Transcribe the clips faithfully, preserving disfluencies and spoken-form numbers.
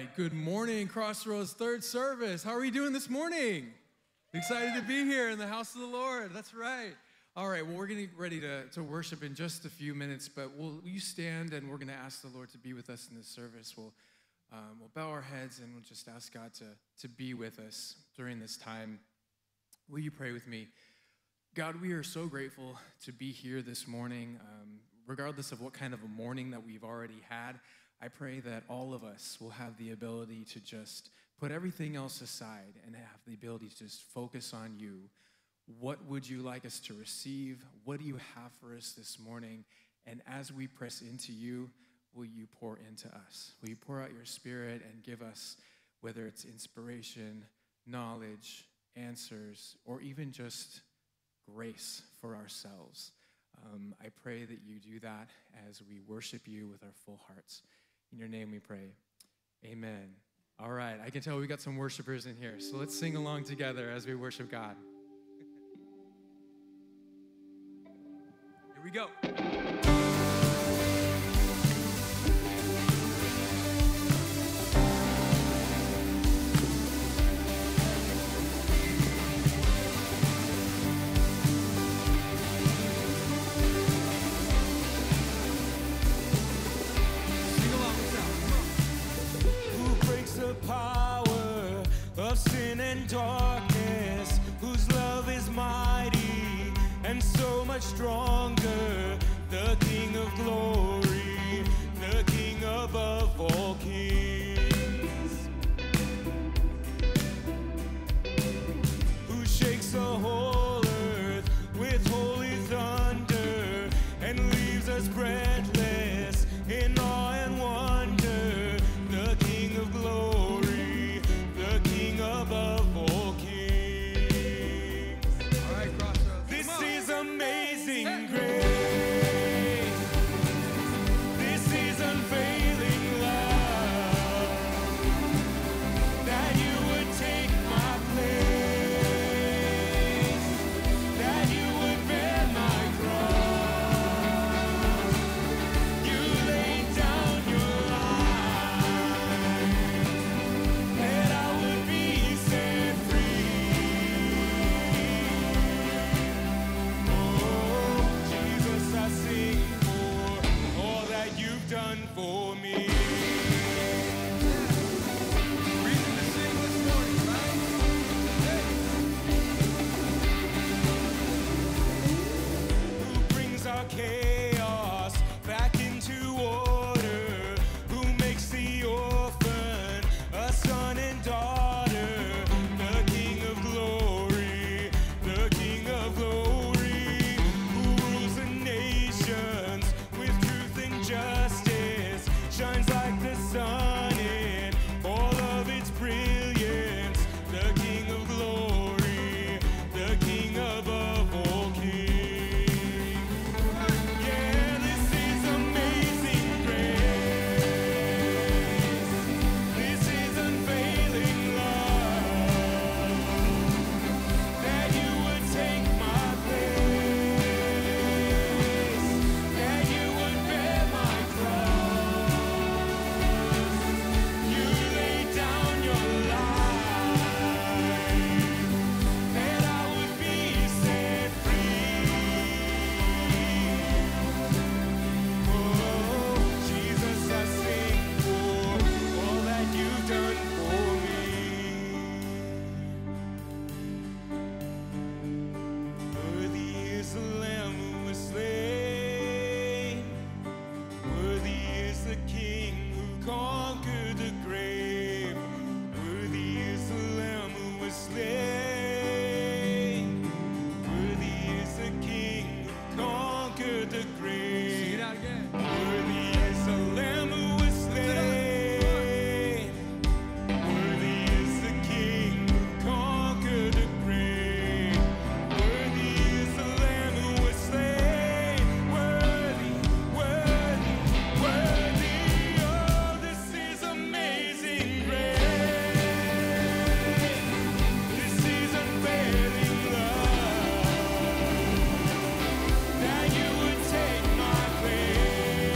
right, good morning, Crossroads third service. How are you doing this morning? Excited to be here in the house of the Lord. That's right. All right, well, we're getting ready to, to worship in just a few minutes, but will you stand and we're going to ask the Lord to be with us in this service. We'll, um, we'll bow our heads and we'll just ask God to, to be with us during this time. Will you pray with me? God, we are so grateful to be here this morning, um, regardless of what kind of a morning that we've already had. I pray that all of us will have the ability to just put everything else aside and have the ability to just focus on you. What would you like us to receive? What do you have for us this morning? And as we press into you, will you pour into us? Will you pour out your Spirit and give us, whether it's inspiration, knowledge, answers, or even just grace for ourselves? Um, I pray that you do that as we worship you with our full hearts. In your name we pray. Amen. All right, I can tell we got some worshipers in here, so let's sing along together as we worship God. Here we go. Power of sin and darkness, whose love is mighty and so much stronger, the King of glory, the King above all kings, who shakes the whole earth with holy thunder and leaves us breathless in awe and wonder, the King of glory, above all kings. All right, Crossroads. This is amazing hey. grace. This is unfailing love, that you would take my place, that you would bear my cross. You laid down your life, that I would be set free. Oh, Jesus, I sing for all that you've done for me. Reason to sing this morning, right? Hey. Who brings our chaos back into order, who makes the orphan a son and daughter, the King of glory, the King of glory, who rules the nations with truth and justice, shines like the sun in all of its brilliance, the King of glory, the King above all kings. Yeah, this is amazing grace. This is unfailing love, that you would take my place, that you would bear my cross. You laid down your life, that I would be set free. Oh, Jesus, I sing for all that you've done for me. Worthy is the Lamb who was slain. Worthy is the King who conquered the grave. Worthy is the Lamb who was slain. Worthy is the King who conquered the grave. Sing it out again. Worthy is the Lamb who was slain. Worthy is the King who conquered the grave. Worthy is the Lamb who was slain. Worthy, worthy, worthy. Oh, this is amazing grace. This is unfailing love, that you would take my place.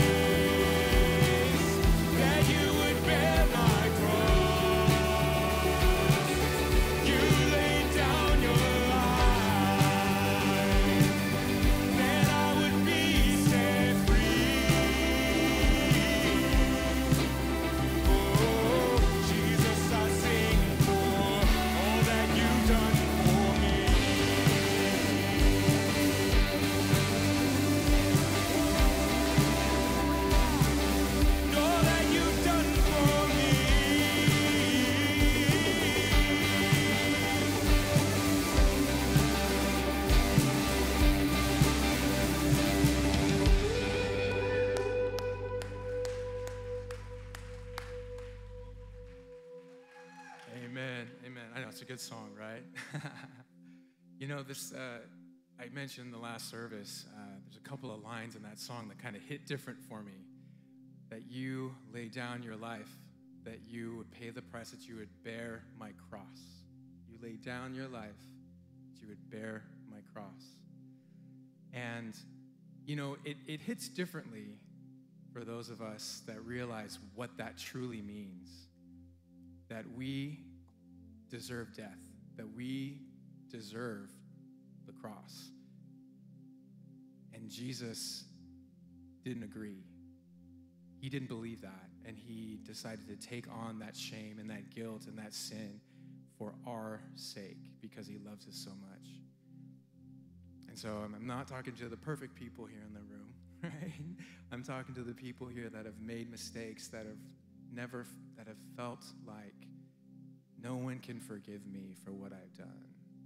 That's a good song, right? You know, this, uh, I mentioned in the last service, uh, there's a couple of lines in that song that kind of hit different for me. That you lay down your life, that you would pay the price, that you would bear my cross. You lay down your life, that you would bear my cross. And, you know, it, it hits differently for those of us that realize what that truly means. That we deserve death, that we deserve the cross. And Jesus didn't agree. He didn't believe that, and he decided to take on that shame and that guilt and that sin for our sake because he loves us so much. And so I'm not talking to the perfect people here in the room, right? I'm talking to the people here that have made mistakes, that have never, that have felt like no one can forgive me for what I've done.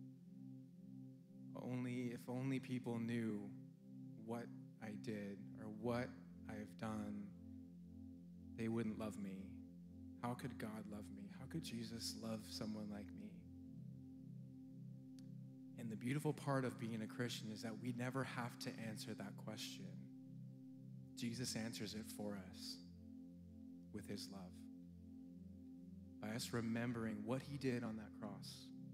Only, if only people knew what I did or what I've done, they wouldn't love me. How could God love me? How could Jesus love someone like me? And the beautiful part of being a Christian is that we never have to answer that question. Jesus answers it for us with his love. By us remembering what he did on that cross.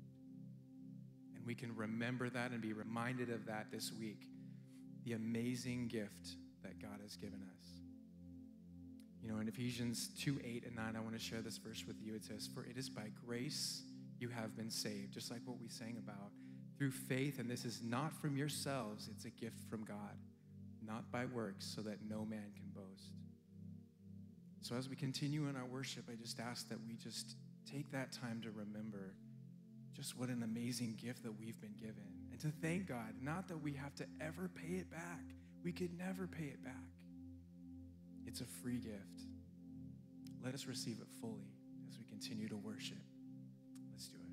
And we can remember that and be reminded of that this week. The amazing gift that God has given us. You know, in Ephesians two, eight, and nine, I want to share this verse with you. It says, "For it is by grace you have been saved," just like what we sang about, "through faith, and this is not from yourselves, it's a gift from God, not by works, so that no man can boast." So as we continue in our worship, I just ask that we just take that time to remember just what an amazing gift that we've been given, and to thank God, not that we have to ever pay it back. We could never pay it back. It's a free gift. Let us receive it fully as we continue to worship. Let's do it.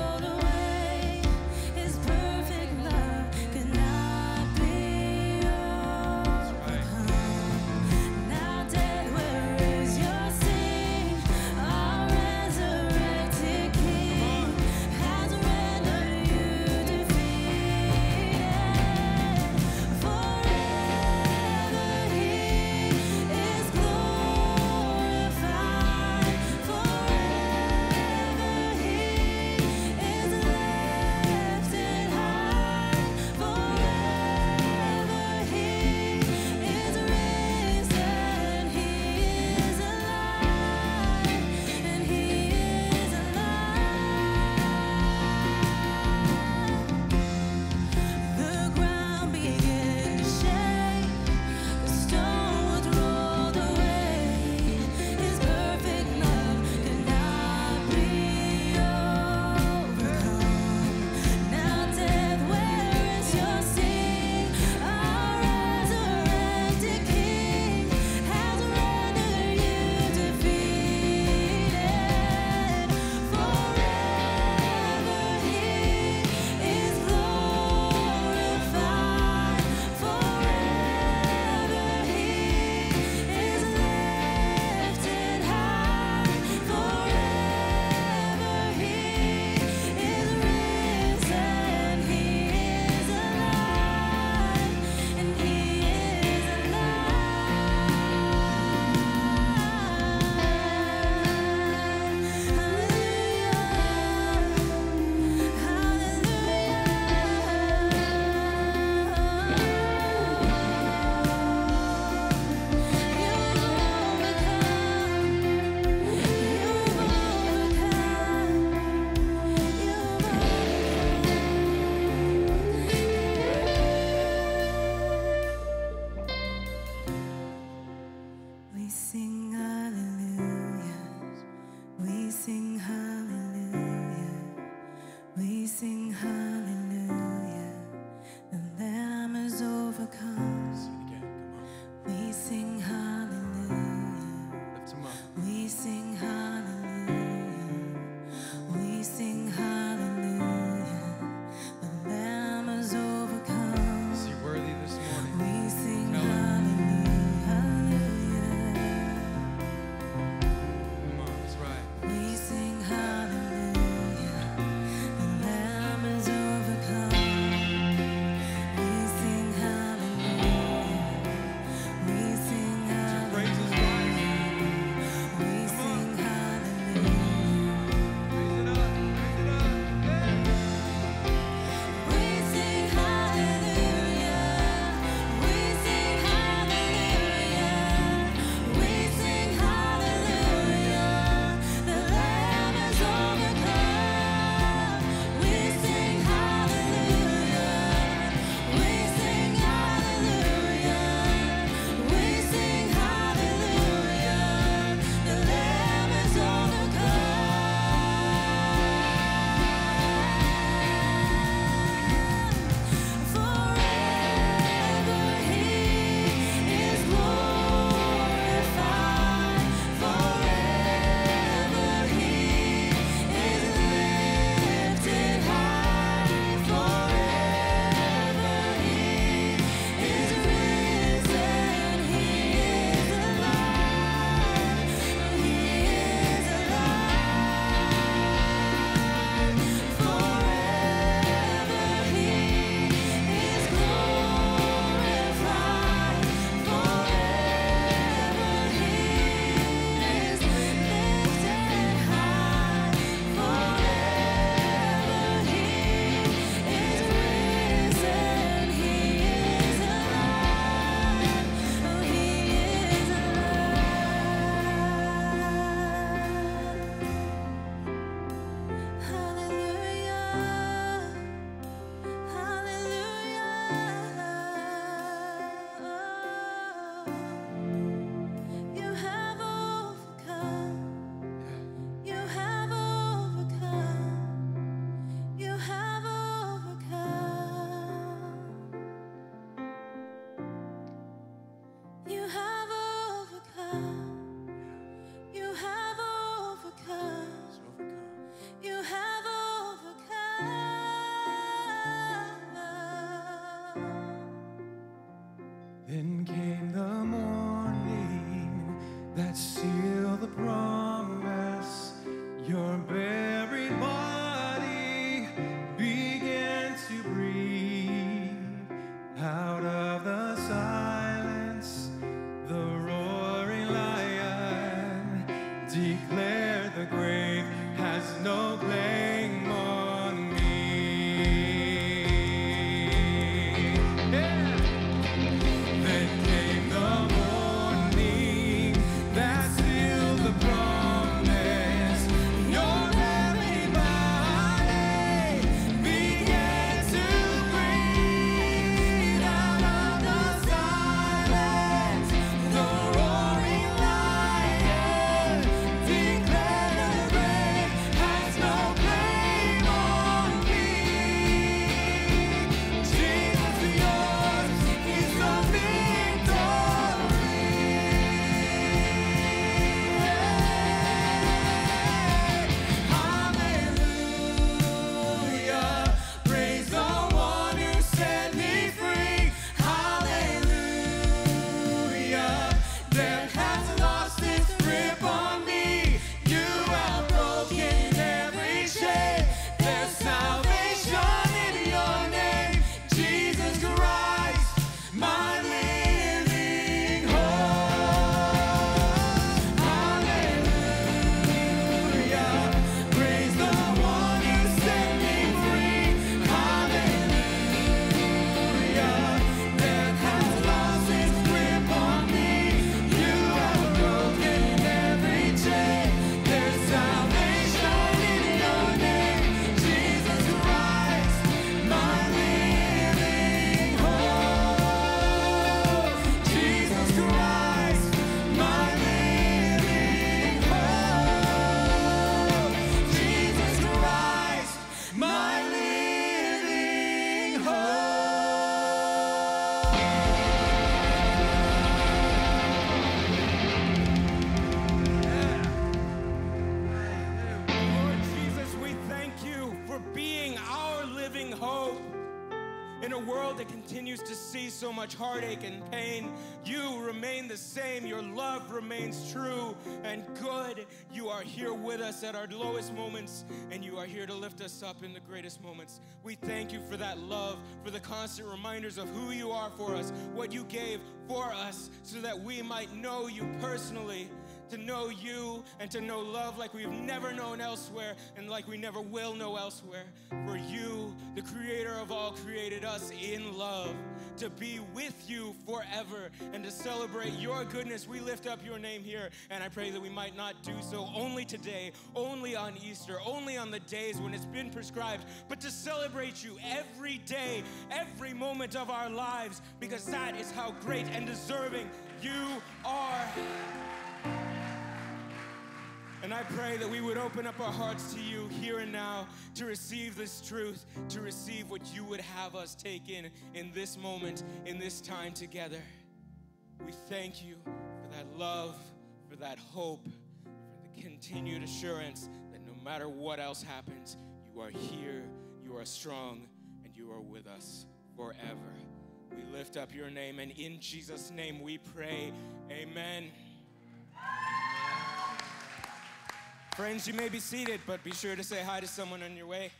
Perfect love could not be Then came the morning that sealed the promise. Your buried body began to breathe. Out of the silence, the roaring lion declared the grave has no claim on me. Yeah. Then came the morning that sealed the promise. Your heavenly body began to breathe. Out of the silence, the roaring lion declared the grave has no claim on me. Jesus, yours is the victory. Hallelujah, praise the one who set me free. Hallelujah, death has lost its grip on me. You have broken every chain. There's salvation in your name, Jesus Christ, my living hope. Hallelujah, praise the one who set me free. Hallelujah, death has lost its grip on me. You have broken every chain. There's salvation in your name, Jesus Christ, my living hope. Jesus Christ, my living hope. Jesus Christ, my living hope. Lord Jesus, we thank you for being our living hope. In a world that continues to see so much heartache and pain, you remain the same. Your love remains true and good. You are here with us at our lowest moments, and you are here to lift us up in the greatest moments. We thank you for that love, for the constant reminders of who you are for us, what you gave for us, so that we might know you personally, to know you and to know love like we've never known elsewhere and like we never will know elsewhere. For you, the creator of all, created us in love to be with you forever and to celebrate your goodness. We lift up your name here, and I pray that we might not do so only today, only on Easter, only on the days when it's been prescribed, but to celebrate you every day, every moment of our lives, because that is how great and deserving you are. And I pray that we would open up our hearts to you here and now to receive this truth, to receive what you would have us take in in this moment, in this time together. We thank you for that love, for that hope, for the continued assurance that no matter what else happens, you are here, you are strong, and you are with us forever. We lift up your name, and in Jesus' name we pray, amen. Friends, you may be seated, but be sure to say hi to someone on your way.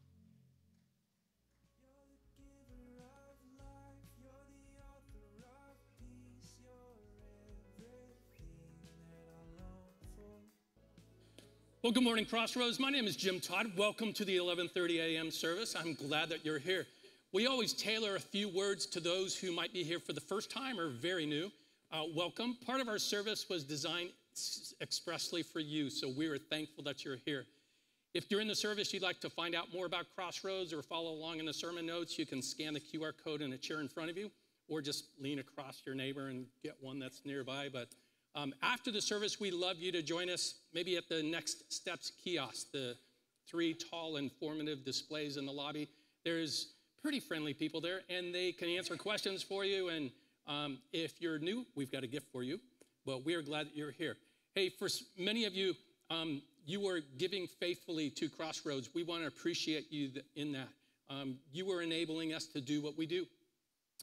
Well, good morning, Crossroads. My name is Jim Todd. Welcome to the eleven thirty a m service. I'm glad that you're here. We always tailor a few words to those who might be here for the first time or very new. Uh, welcome. Part of our service was designed expressly for you, so we are thankful that you're here. If during the service you'd like to find out more about Crossroads or follow along in the sermon notes, you can scan the Q R code in a chair in front of you, or just lean across your neighbor and get one that's nearby. But um, after the service, we'd love you to join us maybe at the Next Steps kiosk, the three tall, informative displays in the lobby. There's pretty friendly people there, and they can answer questions for you. And um, if you're new, we've got a gift for you. But we are glad that you're here. Hey, for many of you, um, you are giving faithfully to Crossroads. We want to appreciate you in that. Um, you are enabling us to do what we do.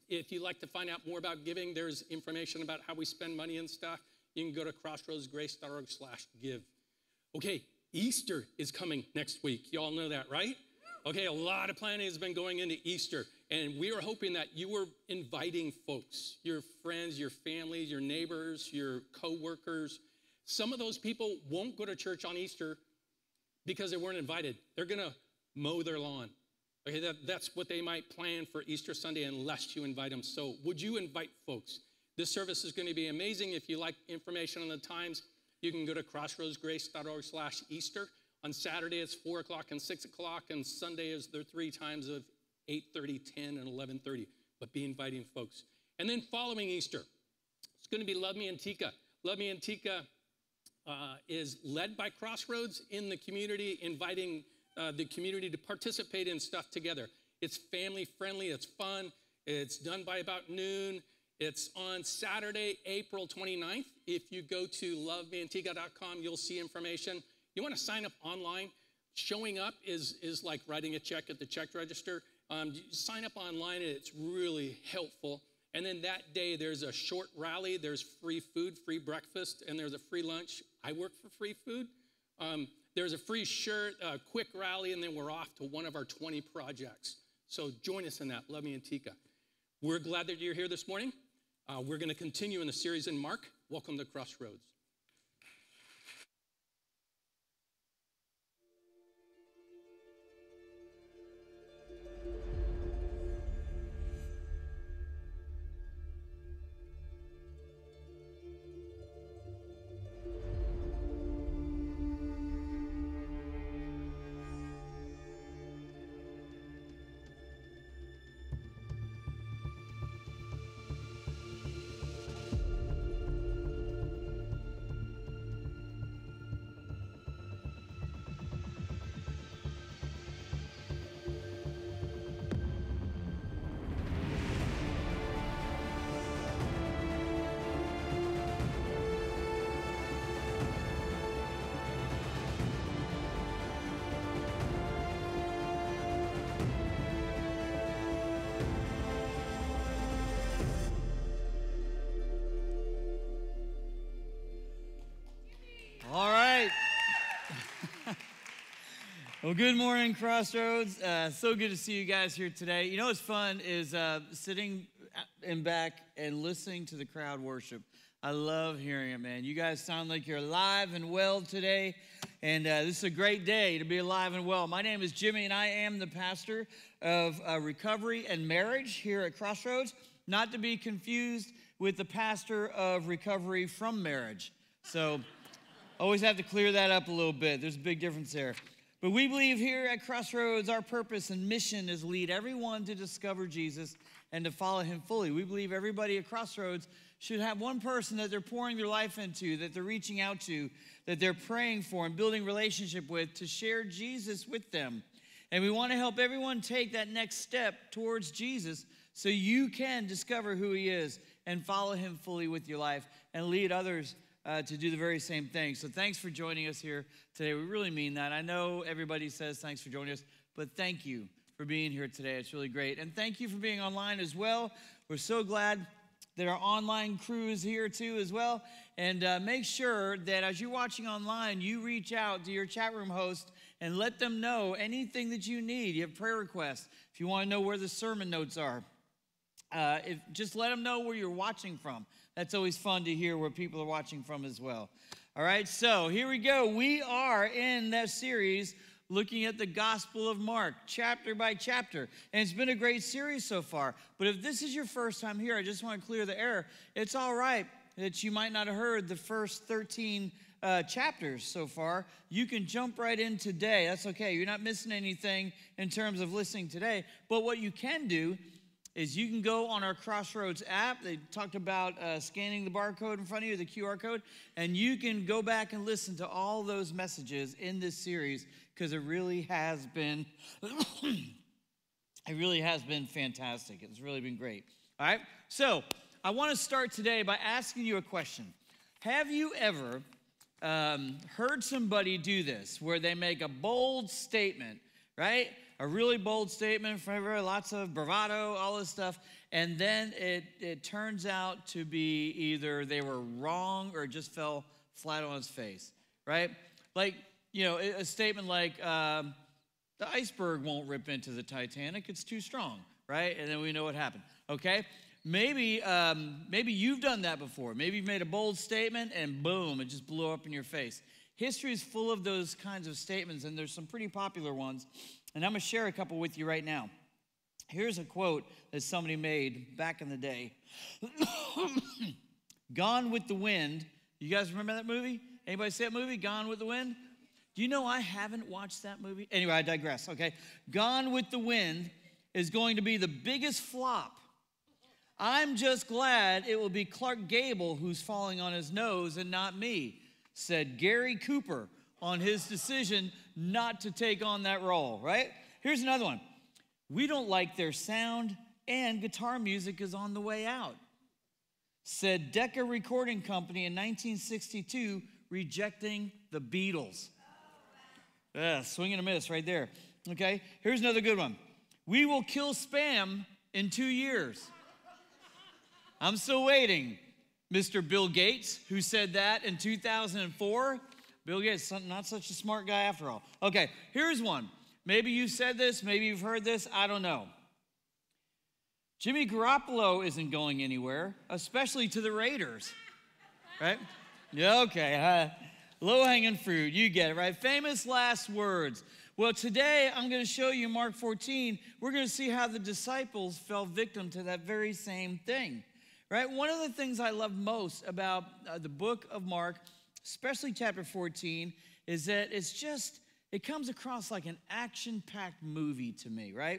If you'd like to find out more about giving, there's information about how we spend money and stuff. You can go to crossroadsgrace.org slash give. Okay, Easter is coming next week. You all know that, right? Okay, a lot of planning has been going into Easter, and we are hoping that you were inviting folks, your friends, your families, your neighbors, your coworkers. Some of those people won't go to church on Easter because they weren't invited. They're going to mow their lawn. Okay, that, that's what they might plan for Easter Sunday unless you invite them. So would you invite folks? This service is going to be amazing. If you like information on the times, you can go to crossroadsgrace.org slash Easter. On Saturday, it's four o'clock and six o'clock, and Sunday is there three times of eight thirty, ten, and eleven thirty. But be inviting folks. And then following Easter, it's going to be Love Me Antigua. Love Me Antigua uh, is led by Crossroads in the community, inviting uh, the community to participate in stuff together. It's family friendly, it's fun, it's done by about noon. It's on Saturday, April twenty-ninth. If you go to love me antigua dot com, you'll see information. You want to sign up online. Showing up is, is like writing a check at the check register. Um, you sign up online, and it's really helpful. And then that day, there's a short rally. There's free food, free breakfast, and there's a free lunch. I work for free food. Um, there's a free shirt, a quick rally, and then we're off to one of our twenty projects. So join us in that, Love Me Antigua. We're glad that you're here this morning. Uh, we're going to continue in the series in Mark. Welcome to Crossroads. Well, good morning, Crossroads. Uh, so good to see you guys here today. You know what's fun is uh, sitting in back and listening to the crowd worship. I love hearing it, man. You guys sound like you're alive and well today, and uh, this is a great day to be alive and well. My name is Jimmy, and I am the pastor of uh, Recovery and Marriage here at Crossroads, not to be confused with the pastor of Recovery from Marriage. So always have to clear that up a little bit. There's a big difference there. But we believe here at Crossroads, our purpose and mission is lead everyone to discover Jesus and to follow him fully. We believe everybody at Crossroads should have one person that they're pouring their life into, that they're reaching out to, that they're praying for and building relationship with to share Jesus with them. And we want to help everyone take that next step towards Jesus so you can discover who he is and follow him fully with your life and lead others Uh, to do the very same thing. So thanks for joining us here today. We really mean that. I know everybody says thanks for joining us, but thank you for being here today. It's really great. And thank you for being online as well. We're so glad that our online crew is here too as well. And uh, make sure that as you're watching online, you reach out to your chat room host and let them know anything that you need. You have prayer requests. If you want to know where the sermon notes are, uh, if, just let them know where you're watching from. That's always fun to hear where people are watching from as well. All right, so here we go. We are in that series looking at the Gospel of Mark, chapter by chapter. And it's been a great series so far. But if this is your first time here, I just want to clear the air. It's all right that you might not have heard the first thirteen uh, chapters so far. You can jump right in today. That's okay. You're not missing anything in terms of listening today. But what you can do is you can go on our Crossroads app. They talked about uh, scanning the barcode in front of you, the Q R code, and you can go back and listen to all those messages in this series because it really has been, it really has been fantastic. It's really been great. All right, so I want to start today by asking you a question. Have you ever um, heard somebody do this where they make a bold statement, right? A really bold statement for everybody, lots of bravado, all this stuff. and then it, it turns out to be either they were wrong or it just fell flat on its face, right? Like, you know, a statement like, um, the iceberg won't rip into the Titanic, it's too strong, right? And then we know what happened, okay? Maybe, um, maybe you've done that before. Maybe you've made a bold statement and boom, it just blew up in your face. History is full of those kinds of statements, and there's some pretty popular ones. And I'm going to share a couple with you right now. Here's a quote that somebody made back in the day. Gone with the Wind. You guys remember that movie? Anybody see that movie, Gone with the Wind? Do you know I haven't watched that movie? Anyway, I digress, okay? Gone with the Wind is going to be the biggest flop. I'm just glad it will be Clark Gable who's falling on his nose and not me, said Gary Cooper on his decision not to take on that role, right? Here's another one. We don't like their sound, and guitar music is on the way out, said Decca Recording Company in nineteen sixty-two, rejecting the Beatles. Yeah, swing and a miss right there. Okay, here's another good one. We will kill spam in two years. I'm still waiting. Mister Bill Gates, who said that in two thousand four. Bill Gates, not such a smart guy after all. Okay, here's one. Maybe you've said this, maybe you've heard this, I don't know. Jimmy Garoppolo isn't going anywhere, especially to the Raiders, right? Yeah, okay, uh, low-hanging fruit, you get it, right? Famous last words. Well, today I'm going to show you Mark fourteen. We're going to see how the disciples fell victim to that very same thing, right? One of the things I love most about uh, the book of Mark, especially chapter fourteen, is that it's just, it comes across like an action-packed movie to me, right?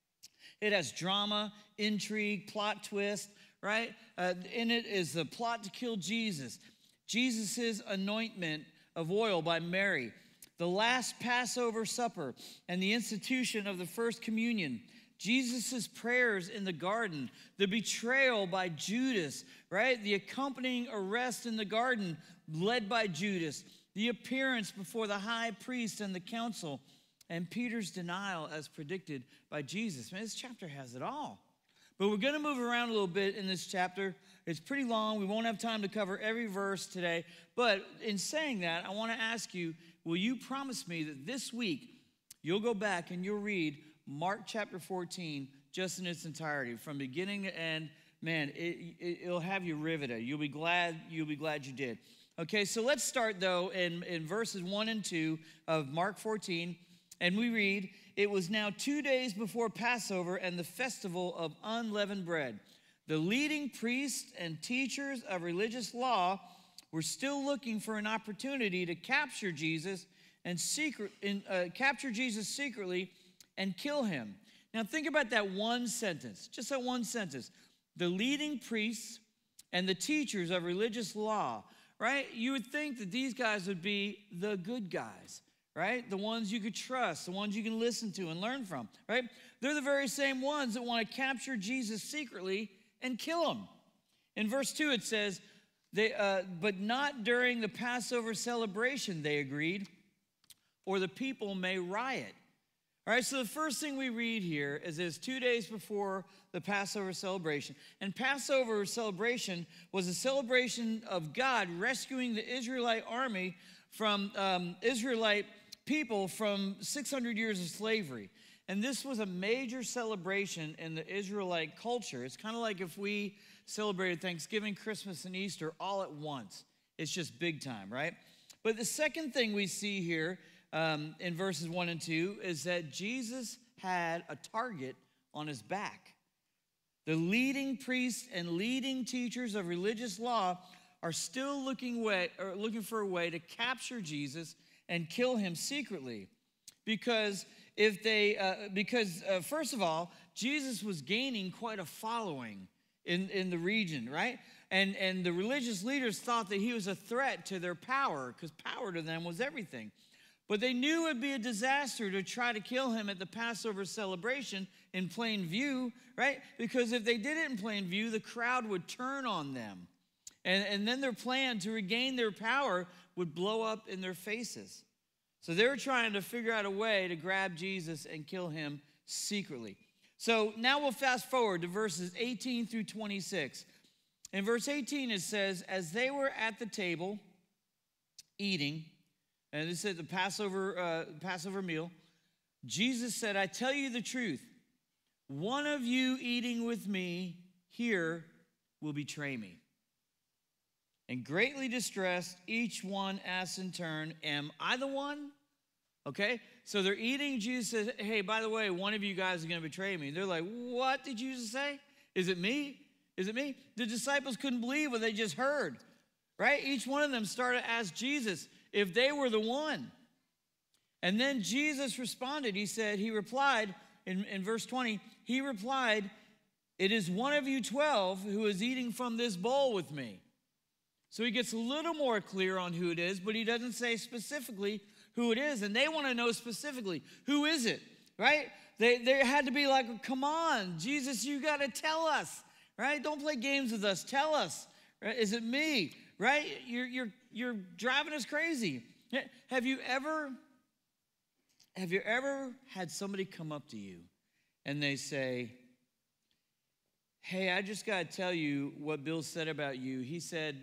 It has drama, intrigue, plot twist, right? Uh, in it is the plot to kill Jesus, Jesus' anointment of oil by Mary, the last Passover supper, and the institution of the first communion, Jesus' prayers in the garden, the betrayal by Judas, right? The accompanying arrest in the garden led by Judas, the appearance before the high priest and the council, and Peter's denial as predicted by Jesus. Man, this chapter has it all. But we're going to move around a little bit in this chapter. It's pretty long. We won't have time to cover every verse today. But in saying that, I want to ask you, will you promise me that this week you'll go back and you'll read Mark chapter fourteen just in its entirety, from beginning to end? Man, it, it, it'll have you riveted. You'll be glad, you'll be glad you did. Okay, so let's start, though, in, in verses one and two of Mark fourteen. And we read, it was now two days before Passover and the festival of unleavened bread. The leading priests and teachers of religious law were still looking for an opportunity to capture Jesus and secret, in, uh, capture Jesus secretly and kill him. Now think about that one sentence, just that one sentence. The leading priests and the teachers of religious law, right? You would think that these guys would be the good guys, right? The ones you could trust, the ones you can listen to and learn from, right? They're the very same ones that want to capture Jesus secretly and kill him. In verse two, it says, they, uh, but not during the Passover celebration, they agreed, or the people may riot. All right, so the first thing we read here is it's two days before the Passover celebration. And Passover celebration was a celebration of God rescuing the Israelite army from um, Israelite people from six hundred years of slavery. And this was a major celebration in the Israelite culture. It's kind of like if we celebrated Thanksgiving, Christmas, and Easter all at once. It's just big time, right? But the second thing we see here um, in verses one and two is that Jesus had a target on his back. The leading priests and leading teachers of religious law are still looking, way, or looking for a way to capture Jesus and kill him secretly. Because if they, uh, because uh, first of all, Jesus was gaining quite a following in, in the region, right? And, and the religious leaders thought that he was a threat to their power, because power to them was everything. But they knew it would be a disaster to try to kill him at the Passover celebration in plain view, right? Because if they did it in plain view, the crowd would turn on them. And, and then their plan to regain their power would blow up in their faces. So they were trying to figure out a way to grab Jesus and kill him secretly. So now we'll fast forward to verses eighteen through twenty-six. In verse eighteen, it says, as they were at the table eating, and this is the Passover, uh, Passover meal, Jesus said, I tell you the truth, one of you eating with me here will betray me. And greatly distressed, each one asks in turn, am I the one? Okay, so they're eating. Jesus says, hey, by the way, one of you guys is going to betray me. They're like, what did Jesus say? Is it me? Is it me? The disciples couldn't believe what they just heard, right? Each one of them started to ask Jesus if they were the one. And then Jesus responded. He said, he replied in, in verse twenty, he replied, it is one of you twelve who is eating from this bowl with me. So he gets a little more clear on who it is, but he doesn't say specifically who it is. And they want to know specifically, who is it, right? They, they had to be like, come on, Jesus, you got to tell us, right? Don't play games with us. Tell us, right? Is it me, right? You're, you're, you're driving us crazy. Have you ever, have you ever had somebody come up to you and they say, hey, I just got to tell you what Bill said about you. He said,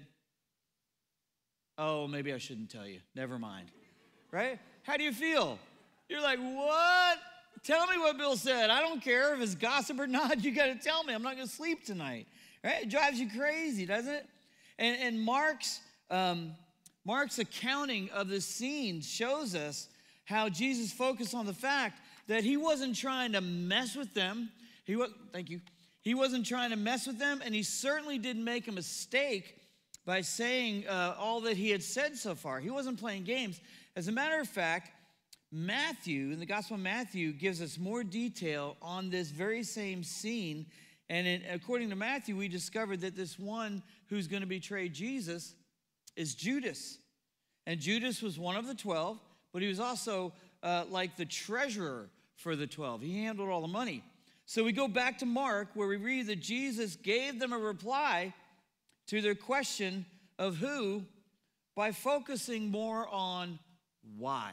oh, maybe I shouldn't tell you. Never mind. Right? How do you feel? You're like, what? Tell me what Bill said. I don't care if it's gossip or not. You got to tell me. I'm not going to sleep tonight. Right? It drives you crazy, doesn't it? And, and Mark's, um, Mark's accounting of this scene shows us how Jesus focused on the fact that he wasn't trying to mess with them. He was, thank you. He wasn't trying to mess with them, and he certainly didn't make a mistake by saying uh, all that he had said so far. He wasn't playing games. As a matter of fact, Matthew, in the Gospel of Matthew, gives us more detail on this very same scene. And in, according to Matthew, we discovered that this one who's going to betray Jesus is Judas. And Judas was one of the twelve, but he was also uh, like the treasurer for the twelve. He handled all the money. So we go back to Mark, where we read that Jesus gave them a reply to their question of who by focusing more on why.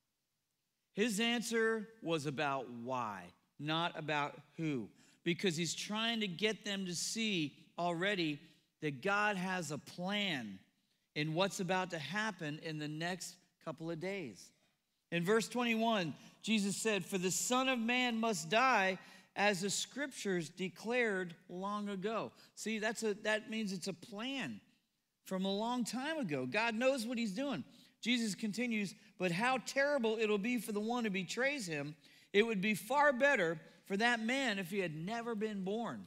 His answer was about why, not about who, because he's trying to get them to see already that God has a plan in what's about to happen in the next couple of days. In verse twenty-one, Jesus said, for the Son of Man must die as the scriptures declared long ago. See, that's a, that means it's a plan from a long time ago. God knows what he's doing. Jesus continues, but how terrible it'll be for the one who betrays him. It would be far better for that man if he had never been born.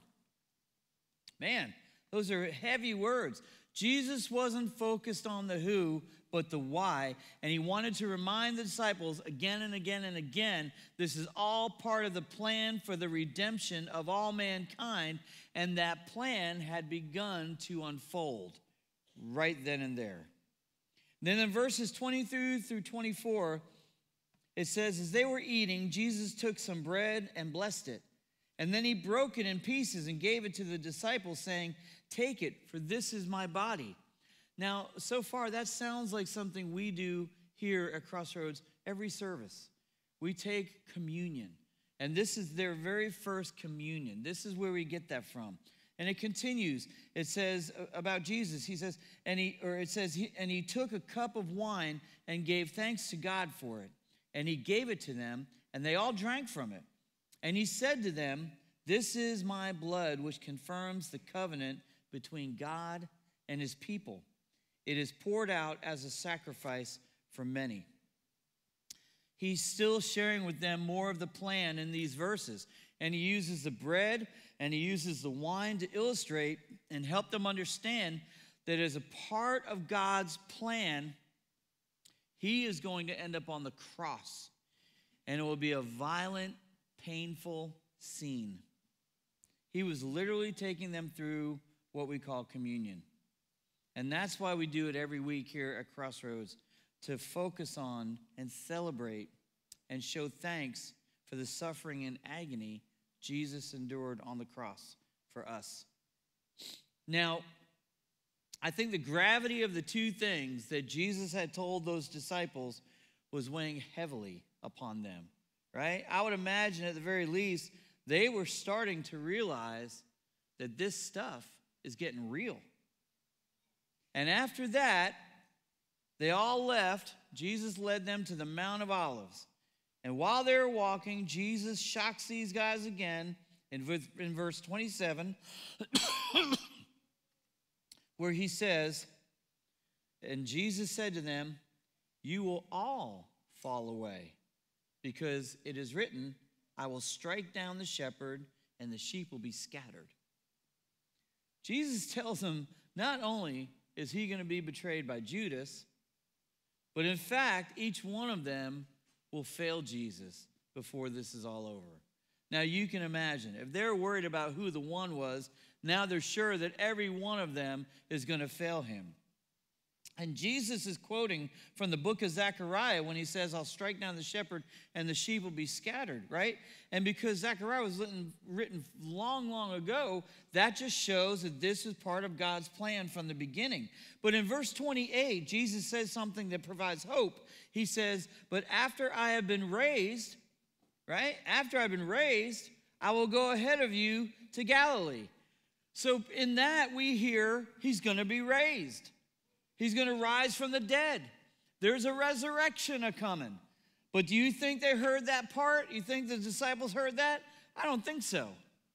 Man, those are heavy words. Jesus wasn't focused on the who, but the why. And he wanted to remind the disciples again and again and again, this is all part of the plan for the redemption of all mankind. And that plan had begun to unfold right then and there. Then in verses twenty-two through twenty-four, it says, as they were eating, Jesus took some bread and blessed it. And then he broke it in pieces and gave it to the disciples, saying, take it, for this is my body. Now, so far, that sounds like something we do here at Crossroads every service. We take communion. And this is their very first communion. This is where we get that from. And it continues. It says about Jesus, he says, and he, or it says, he, and he took a cup of wine and gave thanks to God for it. And he gave it to them, and they all drank from it. And he said to them, this is my blood, which confirms the covenant between God and his people. It is poured out as a sacrifice for many. He's still sharing with them more of the plan in these verses. And he uses the bread and he uses the wine to illustrate and help them understand that as a part of God's plan, he is going to end up on the cross. And it will be a violent, painful scene. He was literally taking them through what we call communion. And that's why we do it every week here at Crossroads, to focus on and celebrate and show thanks for the suffering and agony Jesus endured on the cross for us. Now, I think the gravity of the two things that Jesus had told those disciples was weighing heavily upon them, right? I would imagine at the very least they were starting to realize that this stuff is getting real. And after that, they all left. Jesus led them to the Mount of Olives. And while they were walking, Jesus shocks these guys again in, in verse twenty-seven, where he says, and Jesus said to them, you will all fall away, because it is written, I will strike down the shepherd, and the sheep will be scattered. Jesus tells them not only is he going to be betrayed by Judas, but in fact, each one of them will fail Jesus before this is all over. Now you can imagine, if they're worried about who the one was, now they're sure that every one of them is going to fail him. And Jesus is quoting from the book of Zechariah when he says, I'll strike down the shepherd and the sheep will be scattered, right? And because Zechariah was written, written long, long ago, that just shows that this is part of God's plan from the beginning. But in verse twenty-eight, Jesus says something that provides hope. He says, but after I have been raised, right? After I've been raised, I will go ahead of you to Galilee. So in that we hear he's going to be raised. He's going to rise from the dead. There's a resurrection a-coming. But do you think they heard that part? You think the disciples heard that? I don't think so.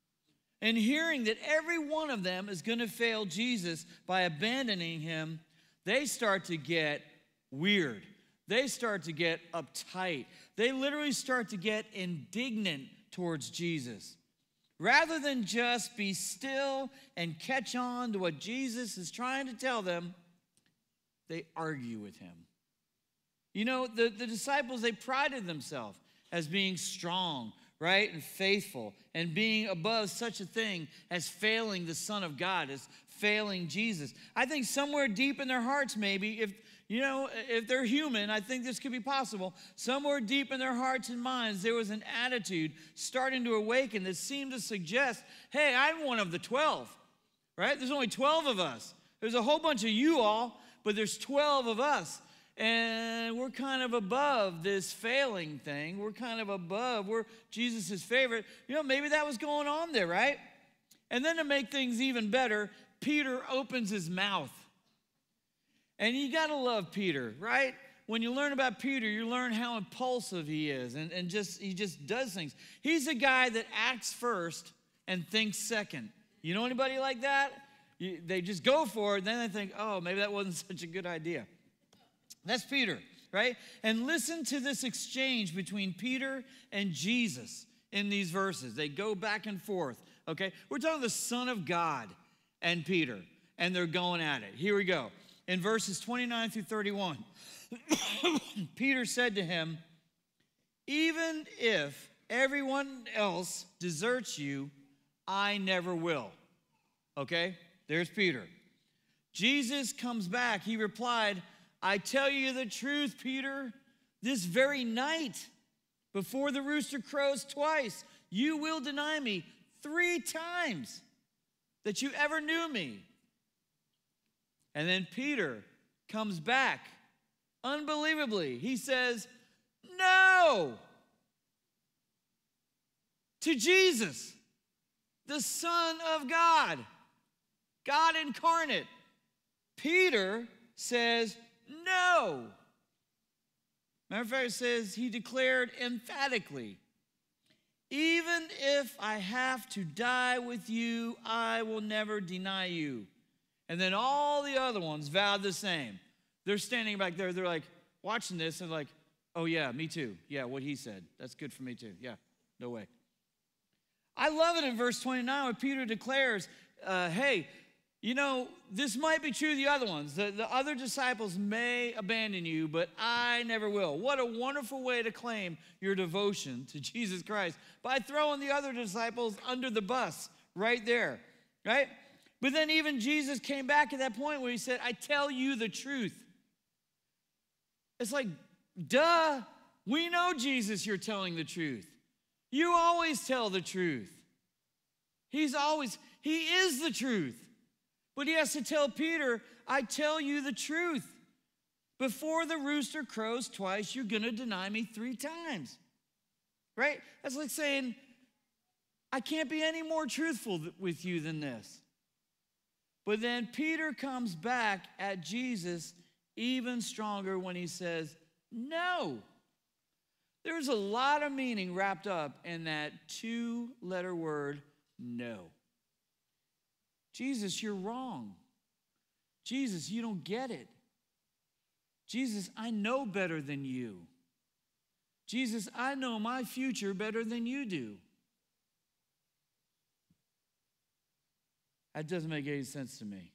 And hearing that every one of them is going to fail Jesus by abandoning him, they start to get weird. They start to get uptight. They literally start to get indignant towards Jesus. Rather than just be still and catch on to what Jesus is trying to tell them, they argue with him. You know, the, the disciples, they prided themselves as being strong, right, and faithful, and being above such a thing as failing the Son of God, as failing Jesus. I think somewhere deep in their hearts, maybe, if, you know, if they're human, I think this could be possible. Somewhere deep in their hearts and minds, there was an attitude starting to awaken that seemed to suggest, hey, I'm one of the twelve, right? There's only twelve of us. There's a whole bunch of you all, but there's twelve of us, and we're kind of above this failing thing. We're kind of above. We're Jesus' favorite. You know, maybe that was going on there, right? And then to make things even better, Peter opens his mouth. And you got to love Peter, right? When you learn about Peter, you learn how impulsive he is, and, and just he just does things. He's a guy that acts first and thinks second. You know anybody like that? You, they just go for it, then they think, oh, maybe that wasn't such a good idea. That's Peter, right? And listen to this exchange between Peter and Jesus in these verses. They go back and forth, okay? We're talking the Son of God and Peter, and they're going at it. Here we go. In verses twenty-nine through thirty-one, Peter said to him, even if everyone else deserts you, I never will. Okay? There's Peter. Jesus comes back. He replied, I tell you the truth, Peter, this very night, before the rooster crows twice, you will deny me three times that you ever knew me. And then Peter comes back. Unbelievably, he says, no, to Jesus, the Son of God. God incarnate. Peter says, no. Matter of fact, it says he declared emphatically, even if I have to die with you, I will never deny you. And then all the other ones vowed the same. They're standing back there. They're like watching this and like, oh, yeah, me too. Yeah, what he said. That's good for me too. Yeah, no way. I love it in verse twenty-nine where Peter declares, uh, hey, you know, this might be true of the other ones. The, the other disciples may abandon you, but I never will. What a wonderful way to claim your devotion to Jesus Christ by throwing the other disciples under the bus right there, right? But then even Jesus came back at that point where he said, I tell you the truth. It's like, duh, we know, Jesus, you're telling the truth. You always tell the truth. He's always, he is the truth. But he has to tell Peter, I tell you the truth. Before the rooster crows twice, you're going to deny me three times. Right? That's like saying, I can't be any more truthful th- with you than this. But then Peter comes back at Jesus even stronger when he says, no. There's a lot of meaning wrapped up in that two-letter word, no. Jesus, you're wrong. Jesus, you don't get it. Jesus, I know better than you. Jesus, I know my future better than you do. That doesn't make any sense to me.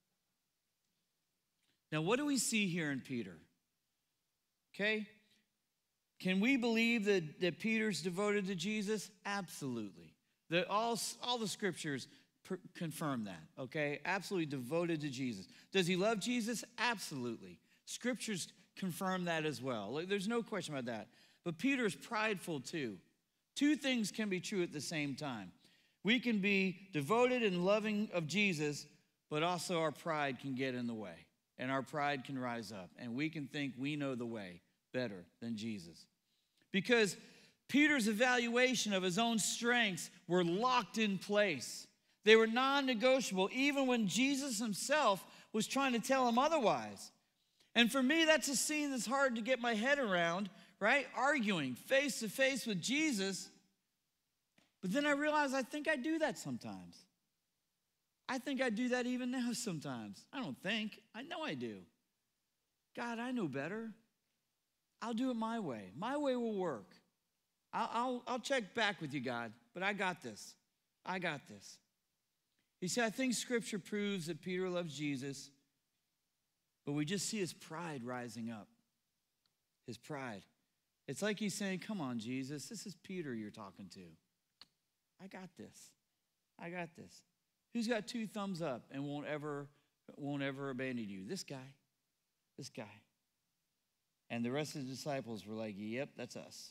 Now, what do we see here in Peter? Okay? Can we believe that, that Peter's devoted to Jesus? Absolutely. The, all, all the scriptures per, confirm that, okay? Absolutely devoted to Jesus. Does he love Jesus? Absolutely. Scriptures confirm that as well. There's no question about that. But Peter's prideful too. Two things can be true at the same time. We can be devoted and loving of Jesus, but also our pride can get in the way. And our pride can rise up. And we can think we know the way better than Jesus. Because Peter's evaluation of his own strengths were locked in place. They were non-negotiable, even when Jesus himself was trying to tell him otherwise. And for me, that's a scene that's hard to get my head around, right? Arguing face to face with Jesus. But then I realized I think I do that sometimes. I think I do that even now sometimes. I don't think. I know I do. God, I know better. I'll do it my way. My way will work. I'll, I'll, I'll check back with you, God, but I got this. I got this. You see, I think Scripture proves that Peter loves Jesus, but we just see his pride rising up. His pride. It's like he's saying, come on, Jesus, this is Peter you're talking to. I got this. I got this. Who's got two thumbs up and won't ever, won't ever abandon you? This guy. This guy. And the rest of the disciples were like, yep, that's us.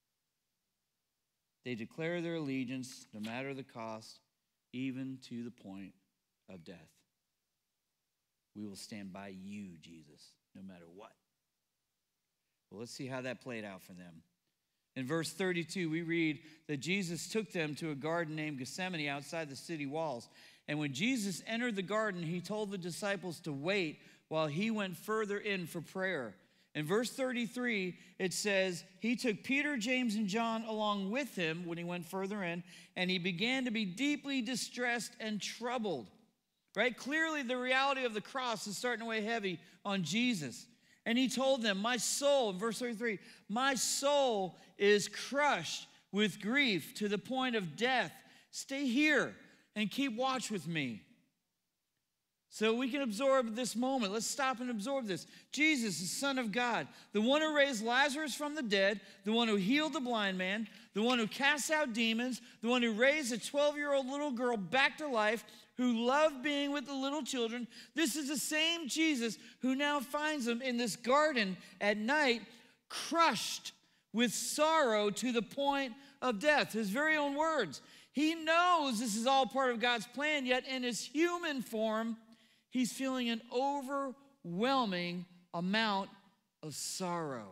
They declare their allegiance, no matter the cost, even to the point of death. We will stand by you, Jesus, no matter what. Well, let's see how that played out for them. In verse thirty-two, we read that Jesus took them to a garden named Gethsemane outside the city walls. And when Jesus entered the garden, he told the disciples to wait while he went further in for prayer. In verse thirty-three, it says, he took Peter, James, and John along with him when he went further in, and he began to be deeply distressed and troubled. Right? Clearly, the reality of the cross is starting to weigh heavy on Jesus. And he told them, my soul, in verse thirty-three, my soul is crushed with grief to the point of death. Stay here and keep watch with me. So we can absorb this moment. Let's stop and absorb this. Jesus, the Son of God, the one who raised Lazarus from the dead, the one who healed the blind man, the one who cast out demons, the one who raised a twelve-year-old little girl back to life, who loved being with the little children. This is the same Jesus who now finds them in this garden at night, crushed with sorrow to the point of death. His very own words. He knows this is all part of God's plan, yet in his human form, he's feeling an overwhelming amount of sorrow.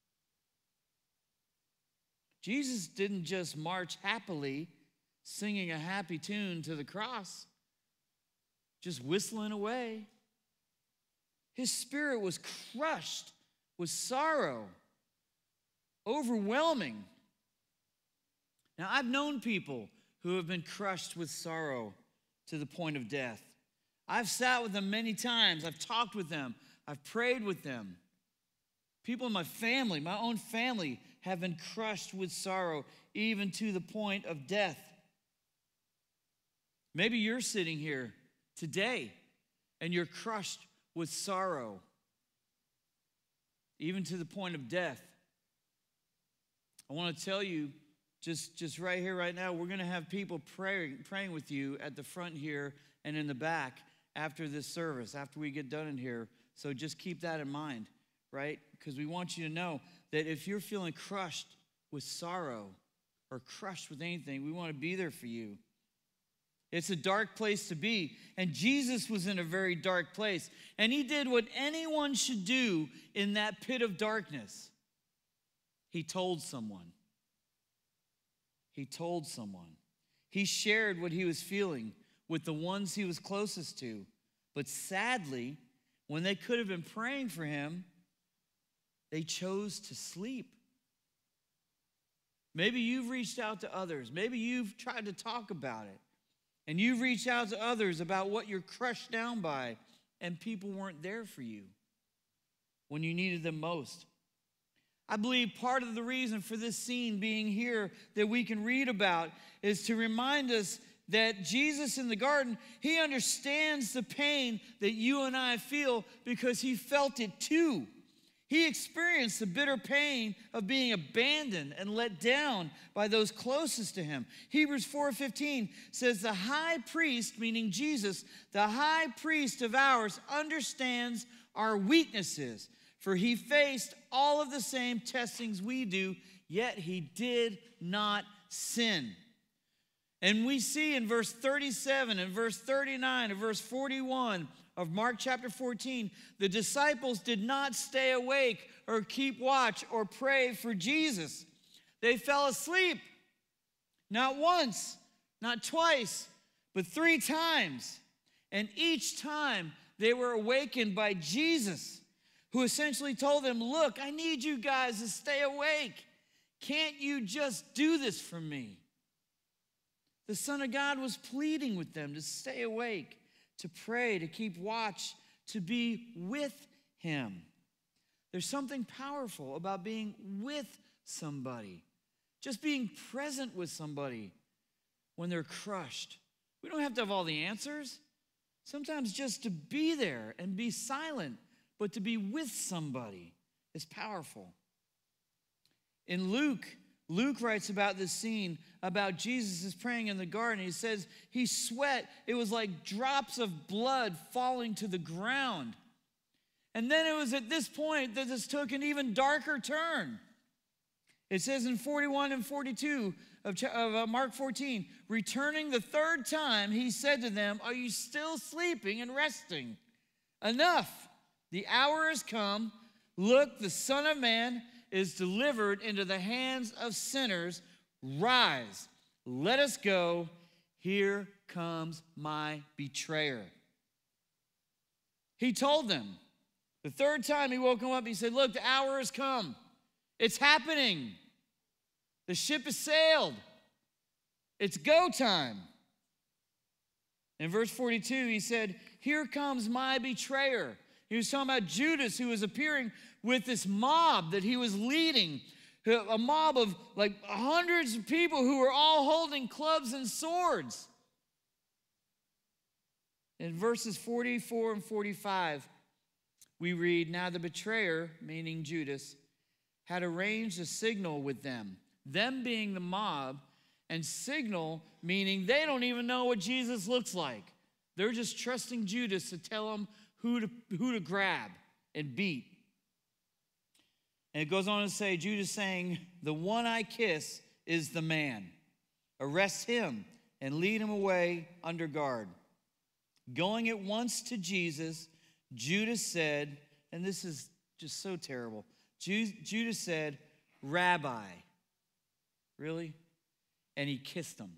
Jesus didn't just march happily, singing a happy tune to the cross, just whistling away. His spirit was crushed with sorrow, overwhelming. Now, I've known people who have been crushed with sorrow to the point of death. I've sat with them many times. I've talked with them. I've prayed with them. People in my family, my own family, have been crushed with sorrow, even to the point of death. Maybe you're sitting here today and you're crushed with sorrow, even to the point of death. I want to tell you, just, just right here, right now, we're going to have people praying, praying with you at the front here and in the back after this service, after we get done in here. So just keep that in mind, right? Because we want you to know that if you're feeling crushed with sorrow or crushed with anything, we want to be there for you. It's a dark place to be. And Jesus was in a very dark place. And he did what anyone should do in that pit of darkness. He told someone. He told someone. He shared what he was feeling with the ones he was closest to. But sadly, when they could have been praying for him, they chose to sleep. Maybe you've reached out to others. Maybe you've tried to talk about it. And you've reached out to others about what you're crushed down by, and people weren't there for you when you needed them most. I believe part of the reason for this scene being here that we can read about is to remind us that Jesus in the garden, he understands the pain that you and I feel because he felt it too. He experienced the bitter pain of being abandoned and let down by those closest to him. Hebrews four fifteen says, the high priest, meaning Jesus, the high priest of ours understands our weaknesses, for he faced all of the same testings we do, yet he did not sin. And we see in verse thirty-seven and verse thirty-nine and verse forty-one of Mark chapter fourteen, the disciples did not stay awake or keep watch or pray for Jesus. They fell asleep. Not once, not twice, but three times. And each time they were awakened by Jesus, who essentially told them, look, I need you guys to stay awake. Can't you just do this for me? The Son of God was pleading with them to stay awake, to pray, to keep watch, to be with him. There's something powerful about being with somebody, just being present with somebody when they're crushed. We don't have to have all the answers. Sometimes just to be there and be silent, but to be with somebody is powerful. In Luke, Luke writes about this scene about Jesus is praying in the garden. He says he sweat. It was like drops of blood falling to the ground. And then it was at this point that this took an even darker turn. It says in forty-one and forty-two of, of uh, Mark fourteen, returning the third time, he said to them, are you still sleeping and resting? Enough. The hour has come. Look, the Son of Man is delivered into the hands of sinners. Rise, let us go. Here comes my betrayer. He told them. The third time he woke them up, he said, look, the hour has come. It's happening. The ship has sailed. It's go time. In verse forty-two, he said, here comes my betrayer. He was talking about Judas, who was appearing with this mob that he was leading, a mob of like hundreds of people who were all holding clubs and swords. In verses forty-four and forty-five, we read, now the betrayer, meaning Judas, had arranged a signal with them, them being the mob, and signal meaning they don't even know what Jesus looks like. They're just trusting Judas to tell them who to, who to grab and beat. And it goes on to say, Judas saying, the one I kiss is the man. Arrest him and lead him away under guard. Going at once to Jesus, Judas said, and this is just so terrible, Ju- Judas said, Rabbi. Really? And he kissed him.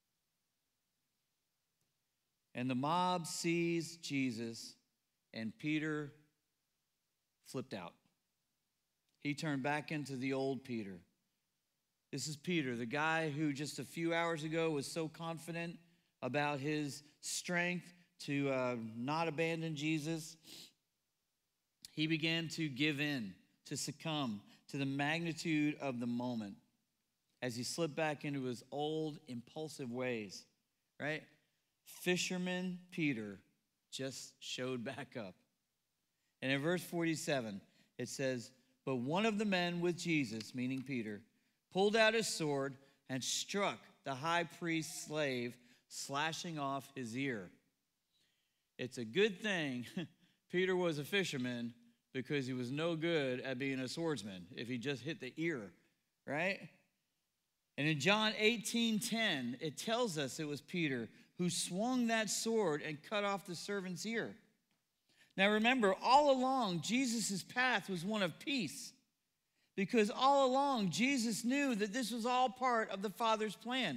And the mob seized Jesus, and Peter flipped out. He turned back into the old Peter. This is Peter, the guy who just a few hours ago was so confident about his strength to uh, not abandon Jesus. He began to give in, to succumb to the magnitude of the moment as he slipped back into his old impulsive ways, right? Fisherman Peter just showed back up. And in verse forty-seven, it says, but one of the men with Jesus, meaning Peter, pulled out his sword and struck the high priest's slave, slashing off his ear. It's a good thing Peter was a fisherman because he was no good at being a swordsman if he just hit the ear, right? And in John eighteen ten, it tells us it was Peter who swung that sword and cut off the servant's ear. Now remember, all along, Jesus' path was one of peace, because all along, Jesus knew that this was all part of the Father's plan.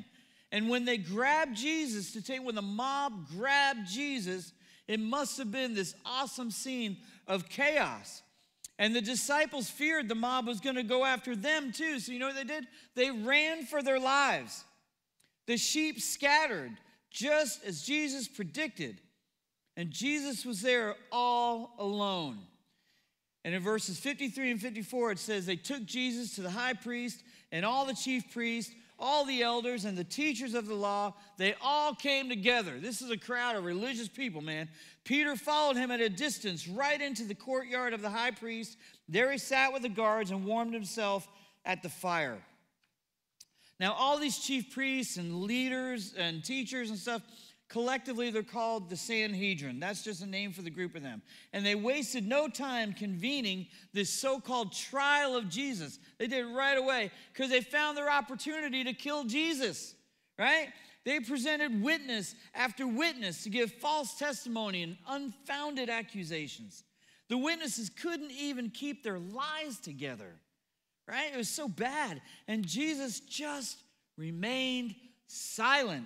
And when they grabbed Jesus to take, when the mob grabbed Jesus, it must have been this awesome scene of chaos. And the disciples feared the mob was going to go after them too. So you know what they did? They ran for their lives. The sheep scattered, just as Jesus predicted. And Jesus was there all alone. And in verses fifty-three and fifty-four, it says, they took Jesus to the high priest and all the chief priests, all the elders and the teachers of the law. They all came together. This is a crowd of religious people, man. Peter followed him at a distance right into the courtyard of the high priest. There he sat with the guards and warmed himself at the fire. Now, all these chief priests and leaders and teachers and stuff, collectively, they're called the Sanhedrin. That's just a name for the group of them. And they wasted no time convening this so-called trial of Jesus. They did it right away because they found their opportunity to kill Jesus, right? They presented witness after witness to give false testimony and unfounded accusations. The witnesses couldn't even keep their lies together, right? It was so bad. And Jesus just remained silent.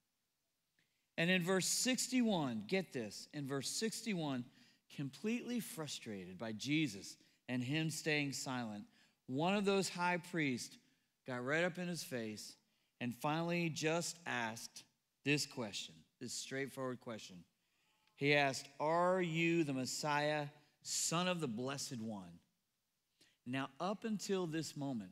And in verse sixty-one, get this, in verse sixty-one, completely frustrated by Jesus and him staying silent, one of those high priests got right up in his face and finally just asked this question, this straightforward question. He asked, "Are you the Messiah, Son of the Blessed One?" Now, up until this moment,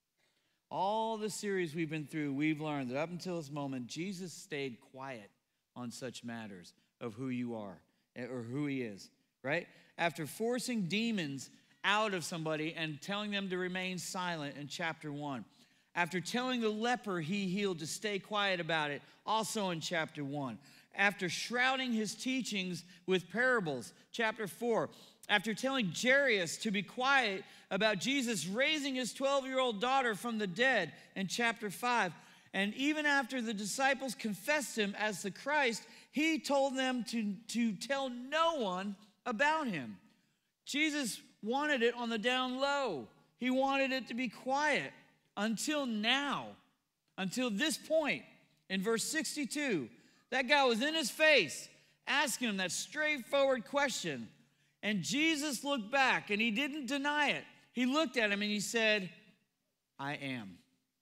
all the series we've been through, we've learned that up until this moment, Jesus stayed quiet on such matters of who you are or who he is, right? After forcing demons out of somebody and telling them to remain silent in chapter one. After telling the leper he healed to stay quiet about it, also in chapter one. After shrouding his teachings with parables, chapter four. After telling Jairus to be quiet about Jesus raising his twelve-year-old daughter from the dead in chapter five. And even after the disciples confessed him as the Christ, he told them to, to tell no one about him. Jesus wanted it on the down low. He wanted it to be quiet until now, until this point. In verse sixty-two, that guy was in his face asking him that straightforward question. And Jesus looked back and he didn't deny it. He looked at him and he said, "I am.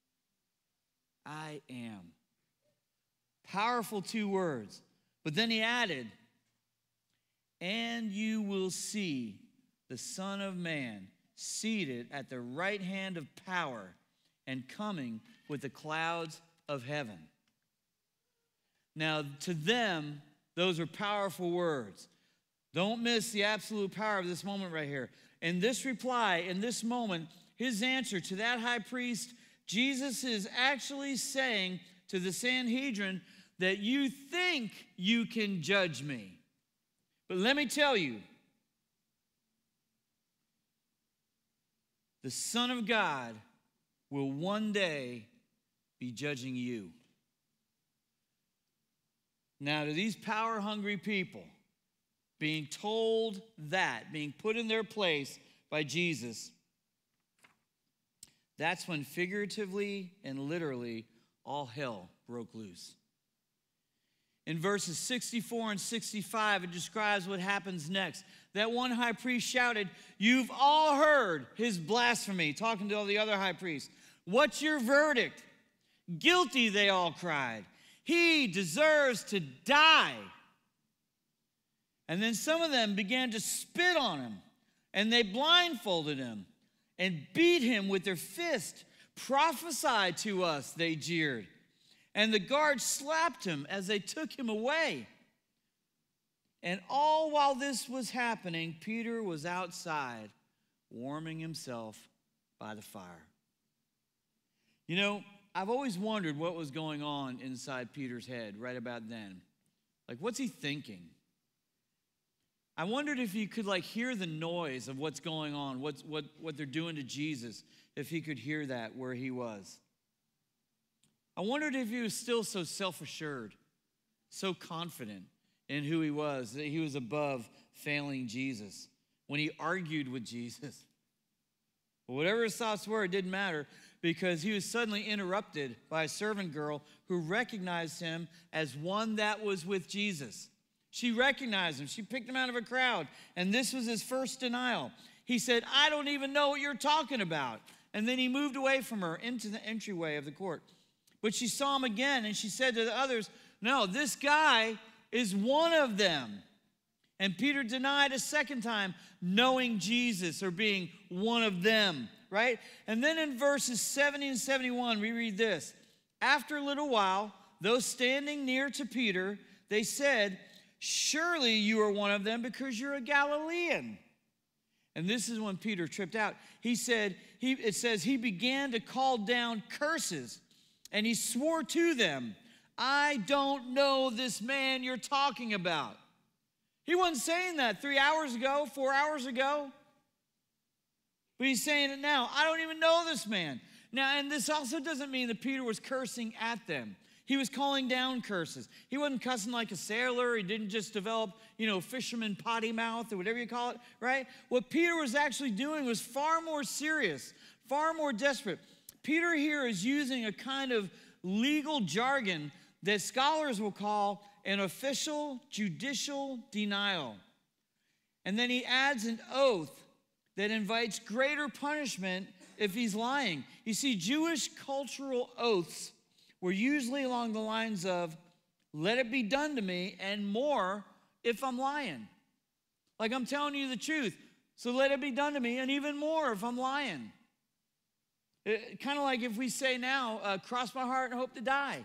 I am." Powerful two words. But then he added, "And you will see the Son of Man seated at the right hand of power and coming with the clouds of heaven." Now, to them, those are powerful words. Don't miss the absolute power of this moment right here. In this reply, in this moment, his answer to that high priest, Jesus is actually saying to the Sanhedrin that you think you can judge me. But let me tell you, the Son of God will one day be judging you. Now, to these power-hungry people, being told that, being put in their place by Jesus, that's when figuratively and literally all hell broke loose. In verses sixty-four and sixty-five, it describes what happens next. That one high priest shouted, "You've all heard his blasphemy," talking to all the other high priests. "What's your verdict?" "Guilty," they all cried. "He deserves to die." And then some of them began to spit on him, and they blindfolded him and beat him with their fist. "Prophesy to us," they jeered. And the guards slapped him as they took him away. And all while this was happening, Peter was outside warming himself by the fire. You know, I've always wondered what was going on inside Peter's head right about then. Like, what's he thinking? I wondered if he could like hear the noise of what's going on, what's, what, what they're doing to Jesus, if he could hear that where he was. I wondered if he was still so self-assured, so confident in who he was, that he was above failing Jesus when he argued with Jesus. But whatever his thoughts were, it didn't matter because he was suddenly interrupted by a servant girl who recognized him as one that was with Jesus. She recognized him. She picked him out of a crowd, and this was his first denial. He said, "I don't even know what you're talking about." And then he moved away from her into the entryway of the court. But she saw him again, and she said to the others, "No, this guy is one of them." And Peter denied a second time knowing Jesus or being one of them, right? And then in verses seventy and seventy-one, we read this. After a little while, those standing near to Peter, they said, "Surely you are one of them because you're a Galilean." And this is when Peter tripped out. He said, he, it says, he began to call down curses, and he swore to them, "I don't know this man you're talking about." He wasn't saying that three hours ago, four hours ago. But he's saying it now. I don't even know this man. Now, and this also doesn't mean that Peter was cursing at them. He was calling down curses. He wasn't cussing like a sailor. He didn't just develop, you know, fisherman potty mouth or whatever you call it, right? What Peter was actually doing was far more serious, far more desperate. Peter here is using a kind of legal jargon that scholars will call an official judicial denial. And then he adds an oath that invites greater punishment if he's lying. You see, Jewish cultural oaths were usually along the lines of, "Let it be done to me," and more if I'm lying. Like, I'm telling you the truth, so let it be done to me, and even more if I'm lying. Kind of like if we say now, uh, "Cross my heart and hope to die."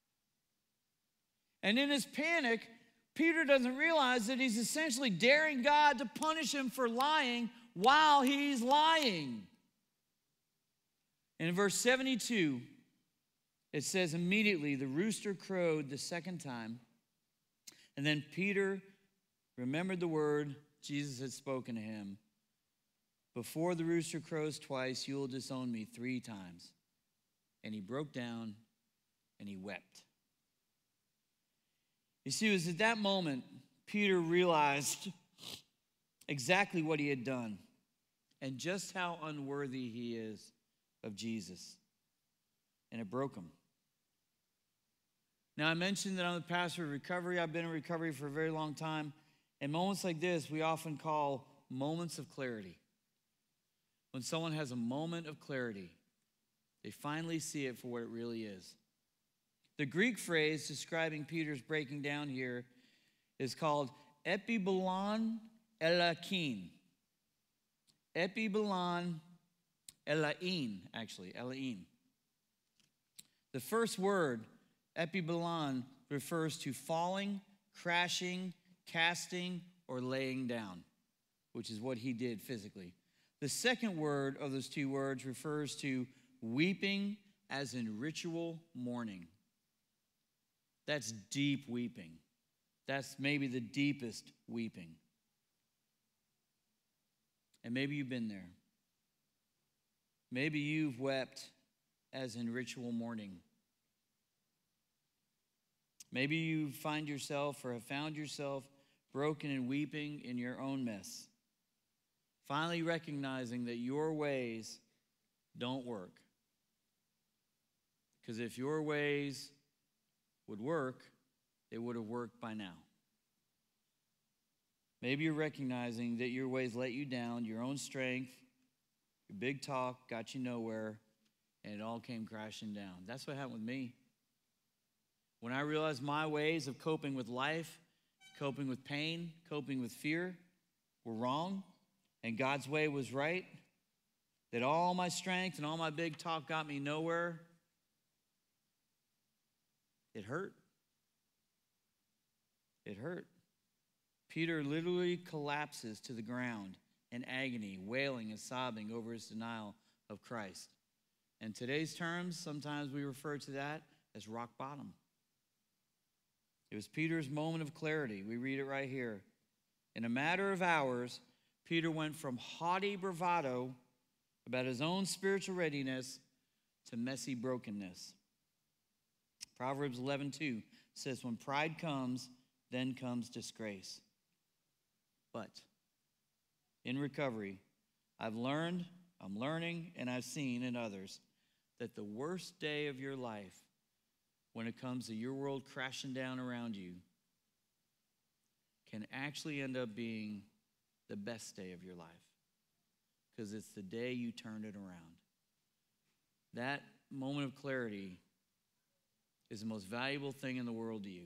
And in his panic, Peter doesn't realize that he's essentially daring God to punish him for lying while he's lying. And in verse seventy-two, it says, immediately the rooster crowed the second time, and then Peter remembered the word Jesus had spoken to him. "Before the rooster crows twice, you will disown me three times." And he broke down and he wept. You see, it was at that moment Peter realized exactly what he had done and just how unworthy he is of Jesus. And it broke him. Now, I mentioned that I'm the pastor of recovery. I've been in recovery for a very long time. And moments like this, we often call moments of clarity. When someone has a moment of clarity, they finally see it for what it really is. The Greek phrase describing Peter's breaking down here is called epibalon elakin. Epibalon elain, actually, elain. The first word, epibalon, refers to falling, crashing, casting, or laying down, which is what he did physically. The second word of those two words refers to weeping, as in ritual mourning. That's deep weeping. That's maybe the deepest weeping. And maybe you've been there. Maybe you've wept as in ritual mourning. Maybe you find yourself or have found yourself broken and weeping in your own mess. Finally recognizing that your ways don't work. Because if your ways would work, they would have worked by now. Maybe you're recognizing that your ways let you down, your own strength, your big talk got you nowhere, and it all came crashing down. That's what happened with me. When I realized my ways of coping with life, coping with pain, coping with fear were wrong, and God's way was right, that all my strength and all my big talk got me nowhere, it hurt. It hurt. Peter literally collapses to the ground in agony, wailing and sobbing over his denial of Christ. In today's terms, sometimes we refer to that as rock bottom. It was Peter's moment of clarity. We read it right here. In a matter of hours, Peter went from haughty bravado about his own spiritual readiness to messy brokenness. Proverbs eleven two says, when pride comes, then comes disgrace. But in recovery, I've learned, I'm learning, and I've seen in others that the worst day of your life, when it comes to your world crashing down around you, can actually end up being the best day of your life, because it's the day you turned it around. That moment of clarity is the most valuable thing in the world to you.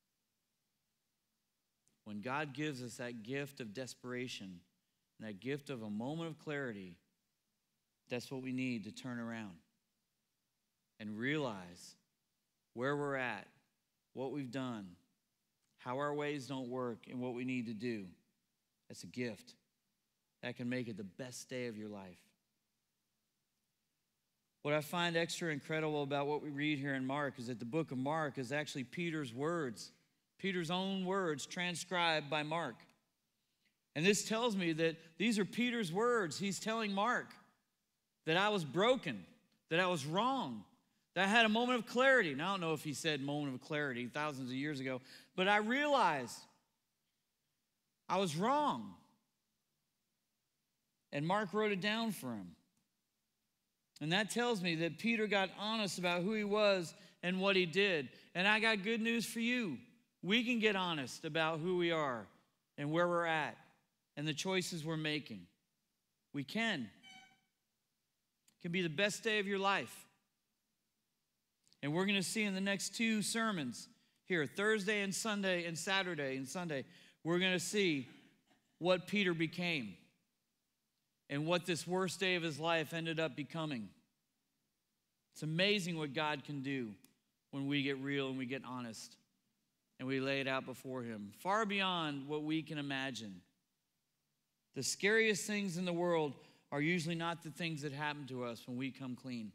When God gives us that gift of desperation, and that gift of a moment of clarity, that's what we need to turn around and realize where we're at, what we've done, how our ways don't work, and what we need to do. That's a gift that can make it the best day of your life. What I find extra incredible about what we read here in Mark is that the book of Mark is actually Peter's words, Peter's own words transcribed by Mark. And this tells me that these are Peter's words. He's telling Mark that I was broken, that I was wrong, that I had a moment of clarity. Now, I don't know if he said moment of clarity thousands of years ago, but I realized I was wrong. And Mark wrote it down for him. And that tells me that Peter got honest about who he was and what he did. And I got good news for you. We can get honest about who we are and where we're at and the choices we're making. We can. It can be the best day of your life. And we're going to see in the next two sermons here, Thursday and Sunday and Saturday and Sunday, we're going to see what Peter became and what this worst day of his life ended up becoming. It's amazing what God can do when we get real and we get honest and we lay it out before him, far beyond what we can imagine. The scariest things in the world are usually not the things that happen to us when we come clean.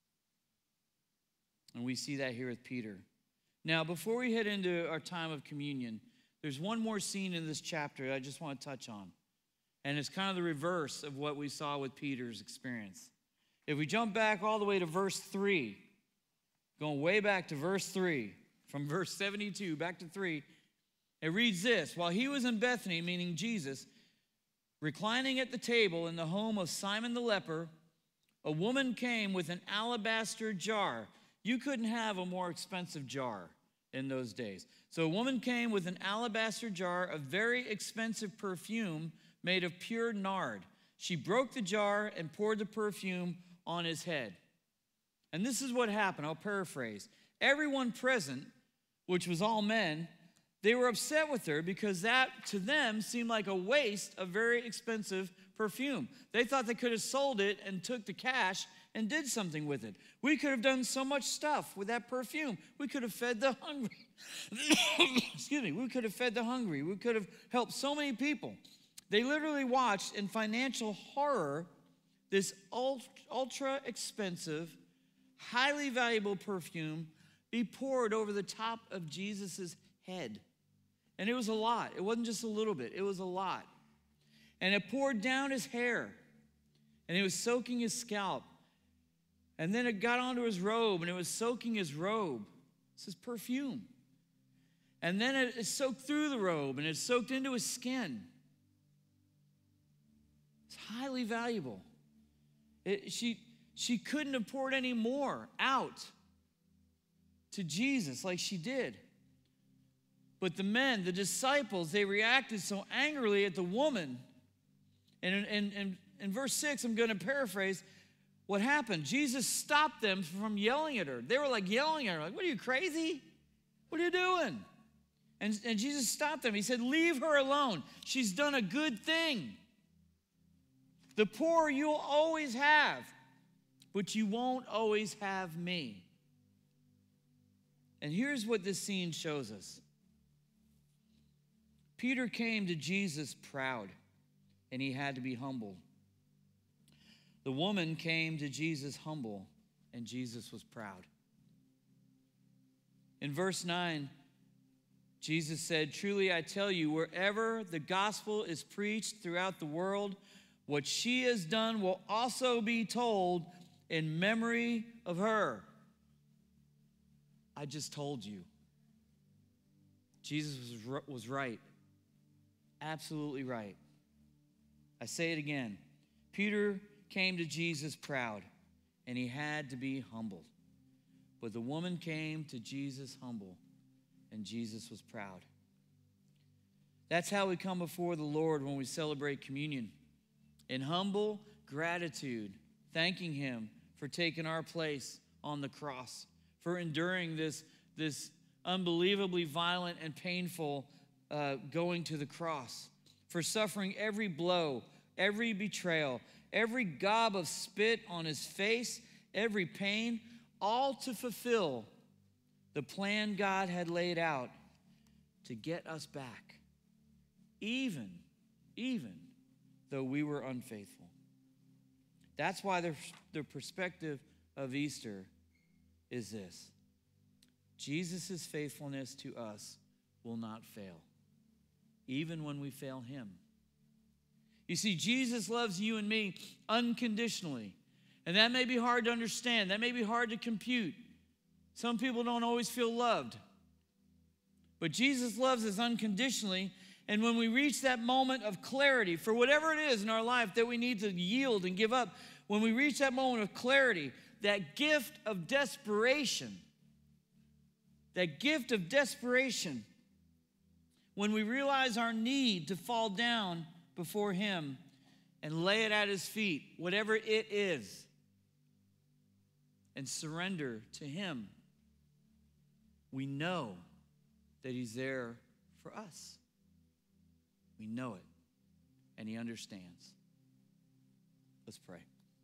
And we see that here with Peter. Now, before we head into our time of communion, there's one more scene in this chapter I just want to touch on. And it's kind of the reverse of what we saw with Peter's experience. If we jump back all the way to verse three, going way back to verse three, from verse seventy-two back to three, it reads this: while he was in Bethany, meaning Jesus, reclining at the table in the home of Simon the leper, a woman came with an alabaster jar. You couldn't have a more expensive jar in those days. So a woman came with an alabaster jar of very expensive perfume made of pure nard. She broke the jar and poured the perfume on his head. And this is what happened. I'll paraphrase. Everyone present, which was all men, they were upset with her because that to them seemed like a waste of very expensive perfume. They thought they could have sold it and took the cash and did something with it. We could have done so much stuff with that perfume. We could have fed the hungry. Excuse me. We could have fed the hungry. We could have helped so many people. They literally watched in financial horror this ultra expensive, highly valuable perfume be poured over the top of Jesus' head. And it was a lot. It wasn't just a little bit. It was a lot. And it poured down his hair. And it was soaking his scalp. And then it got onto his robe, and it was soaking his robe. This is perfume. And then it, it soaked through the robe, and it soaked into his skin. It's highly valuable. It, she, she couldn't have poured any more out to Jesus like she did. But the men, the disciples, they reacted so angrily at the woman. And in, in, in, in verse six, I'm going to paraphrase what happened. Jesus stopped them from yelling at her. They were like yelling at her, like, what are you, crazy? What are you doing? And, and Jesus stopped them. He said, leave her alone. She's done a good thing. The poor you'll always have, but you won't always have me. And here's what this scene shows us. Peter came to Jesus proud, and he had to be humble. The woman came to Jesus humble, and Jesus was proud. In verse nine, Jesus said, truly I tell you, wherever the gospel is preached throughout the world, what she has done will also be told in memory of her. I just told you. Jesus was, was right. Absolutely right. I say it again. Peter came to Jesus proud, and he had to be humbled. But the woman came to Jesus humble, and Jesus was proud. That's how we come before the Lord when we celebrate communion. In humble gratitude, thanking him for taking our place on the cross, for enduring this, this unbelievably violent and painful uh, going to the cross, for suffering every blow, every betrayal, every gob of spit on his face, every pain, all to fulfill the plan God had laid out to get us back, even, even though we were unfaithful. That's why the, the perspective of Easter is this: Jesus' faithfulness to us will not fail, even when we fail him. You see, Jesus loves you and me unconditionally. And that may be hard to understand. That may be hard to compute. Some people don't always feel loved. But Jesus loves us unconditionally. And when we reach that moment of clarity for whatever it is in our life that we need to yield and give up, when we reach that moment of clarity, that gift of desperation, that gift of desperation, when we realize our need to fall down before him and lay it at his feet, whatever it is, and surrender to him, we know that he's there for us. We know it, and he understands. Let's pray.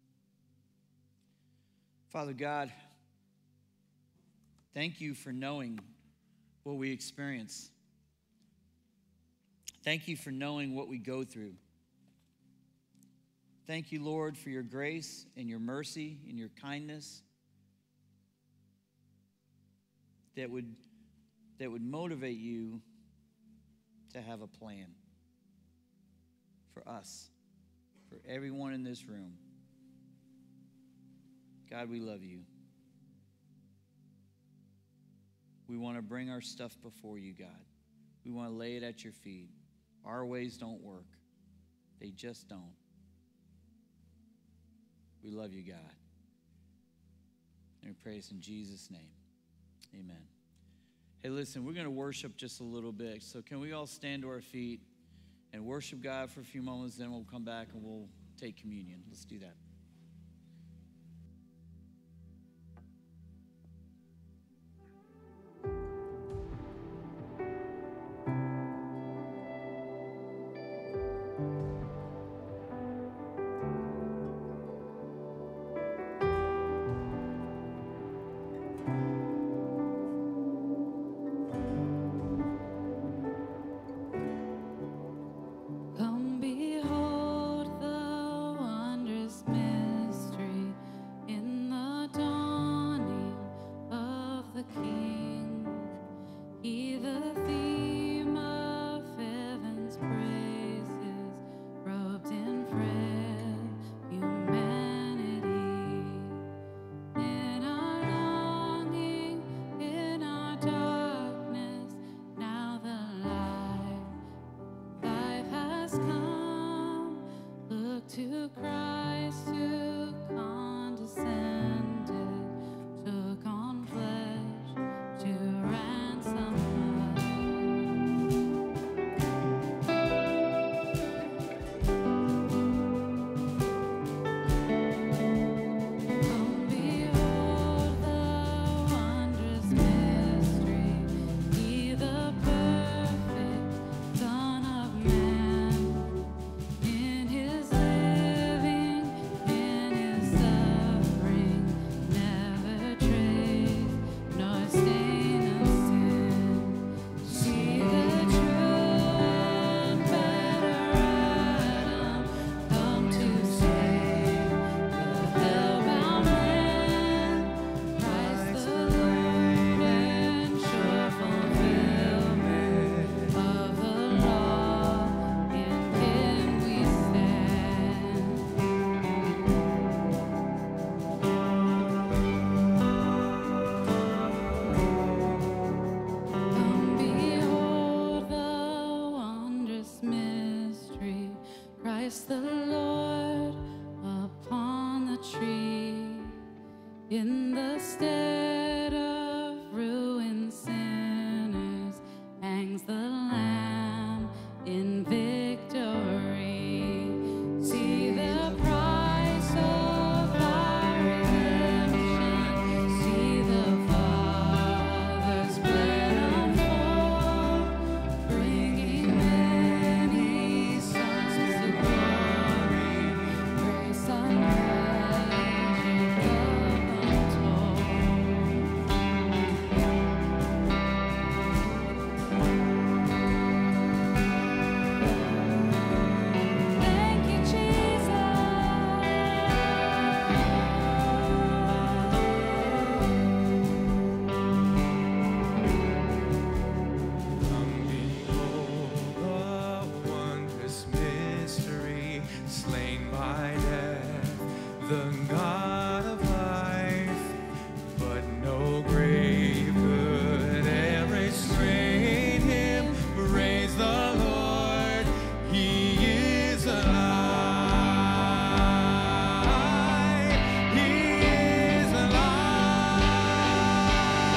Father God, thank you for knowing what we experience. Thank you for knowing what we go through. Thank you, Lord, for your grace and your mercy and your kindness that would, that would motivate you to have a plan for us, for everyone in this room. God, we love you. We want to bring our stuff before you, God. We want to lay it at your feet. Our ways don't work. They just don't. We love you, God. And we praise in Jesus' name. Amen. Hey, listen, we're going to worship just a little bit. So can we all stand to our feet and worship God for a few moments, then we'll come back and we'll take communion. Let's do that. Come behold the wondrous mystery in the dawning of the King. He, the theme of heaven's praises, robed in frail humanity. In our longing, in our darkness, now the light life has come. Look to Christ who condescended, took on flesh to ransom us. Come behold the wondrous mystery, he the perfect Son of Man. In his living, in his suffering, never trace nor stain of sin. See the true and better Adam come to save the hell-bound man. Christ the Lord and sure fulfillment of the law, in him we stand. Come behold the wondrous mystery, Christ the Lord upon the tree. In the stead of ruined sinners hangs the Lamb in victory. See the price of our redemption. See the Father's blood unfold, bringing many sons to glory. Grace unmeasured, love untold. Thank you, Jesus. Come behold the wondrous mystery, slain by death, the God of life. But no grave could ever restrain him. Praise the Lord, he is alive. He is alive.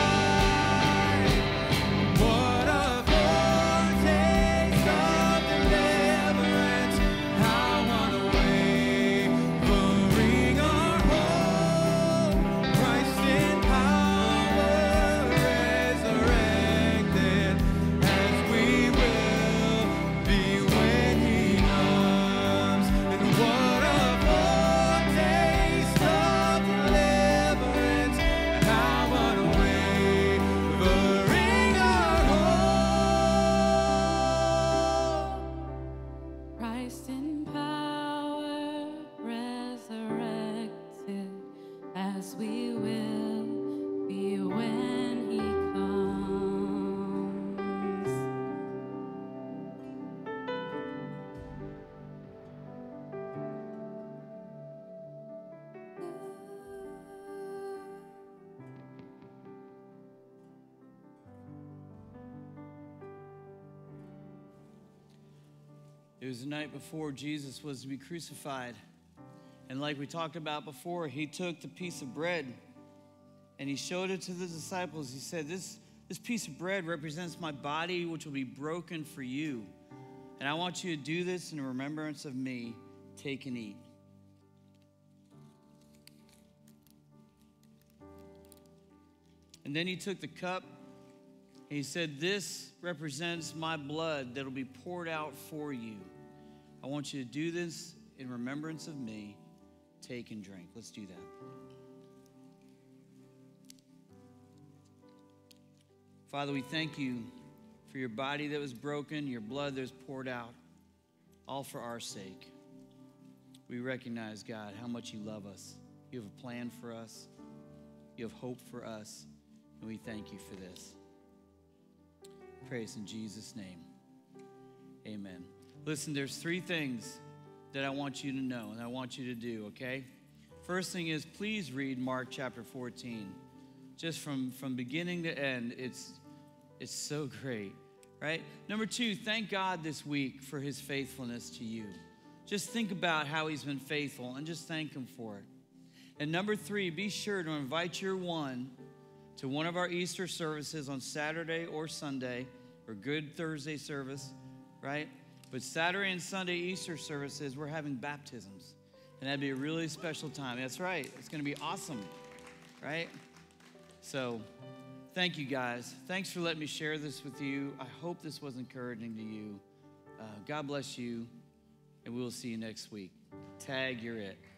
What a foretaste of deliverance, how unwavering our hope. Christ in power resurrected, as we will be when he comes. And what a foretaste of deliverance, how unwavering our hope. Christ in power resurrected, as we will be when he comes. It was the night before Jesus was to be crucified. And like we talked about before, he took the piece of bread and he showed it to the disciples. He said, this, this piece of bread represents my body, which will be broken for you. And I want you to do this in remembrance of me. Take and eat. And then he took the cup and he said, this represents my blood that will be poured out for you. I want you to do this in remembrance of me. Take and drink. Let's do that. Father, we thank you for your body that was broken, your blood that was poured out, all for our sake. We recognize, God, how much you love us. You have a plan for us. You have hope for us. And we thank you for this. Praise in Jesus' name. Amen. Listen, there's three things that I want you to know and I want you to do, okay? First thing is, please read Mark chapter fourteen. Just from, from beginning to end, it's, it's so great, right? Number two, thank God this week for his faithfulness to you. Just think about how he's been faithful and just thank him for it. And number three, be sure to invite your one to one of our Easter services on Saturday or Sunday, or Good Thursday service, right? But Saturday and Sunday Easter services, we're having baptisms. And that'd be a really special time. That's right. It's going to be awesome, right? So thank you, guys. Thanks for letting me share this with you. I hope this was encouraging to you. Uh, God bless you, and we will see you next week. Tag, you're it.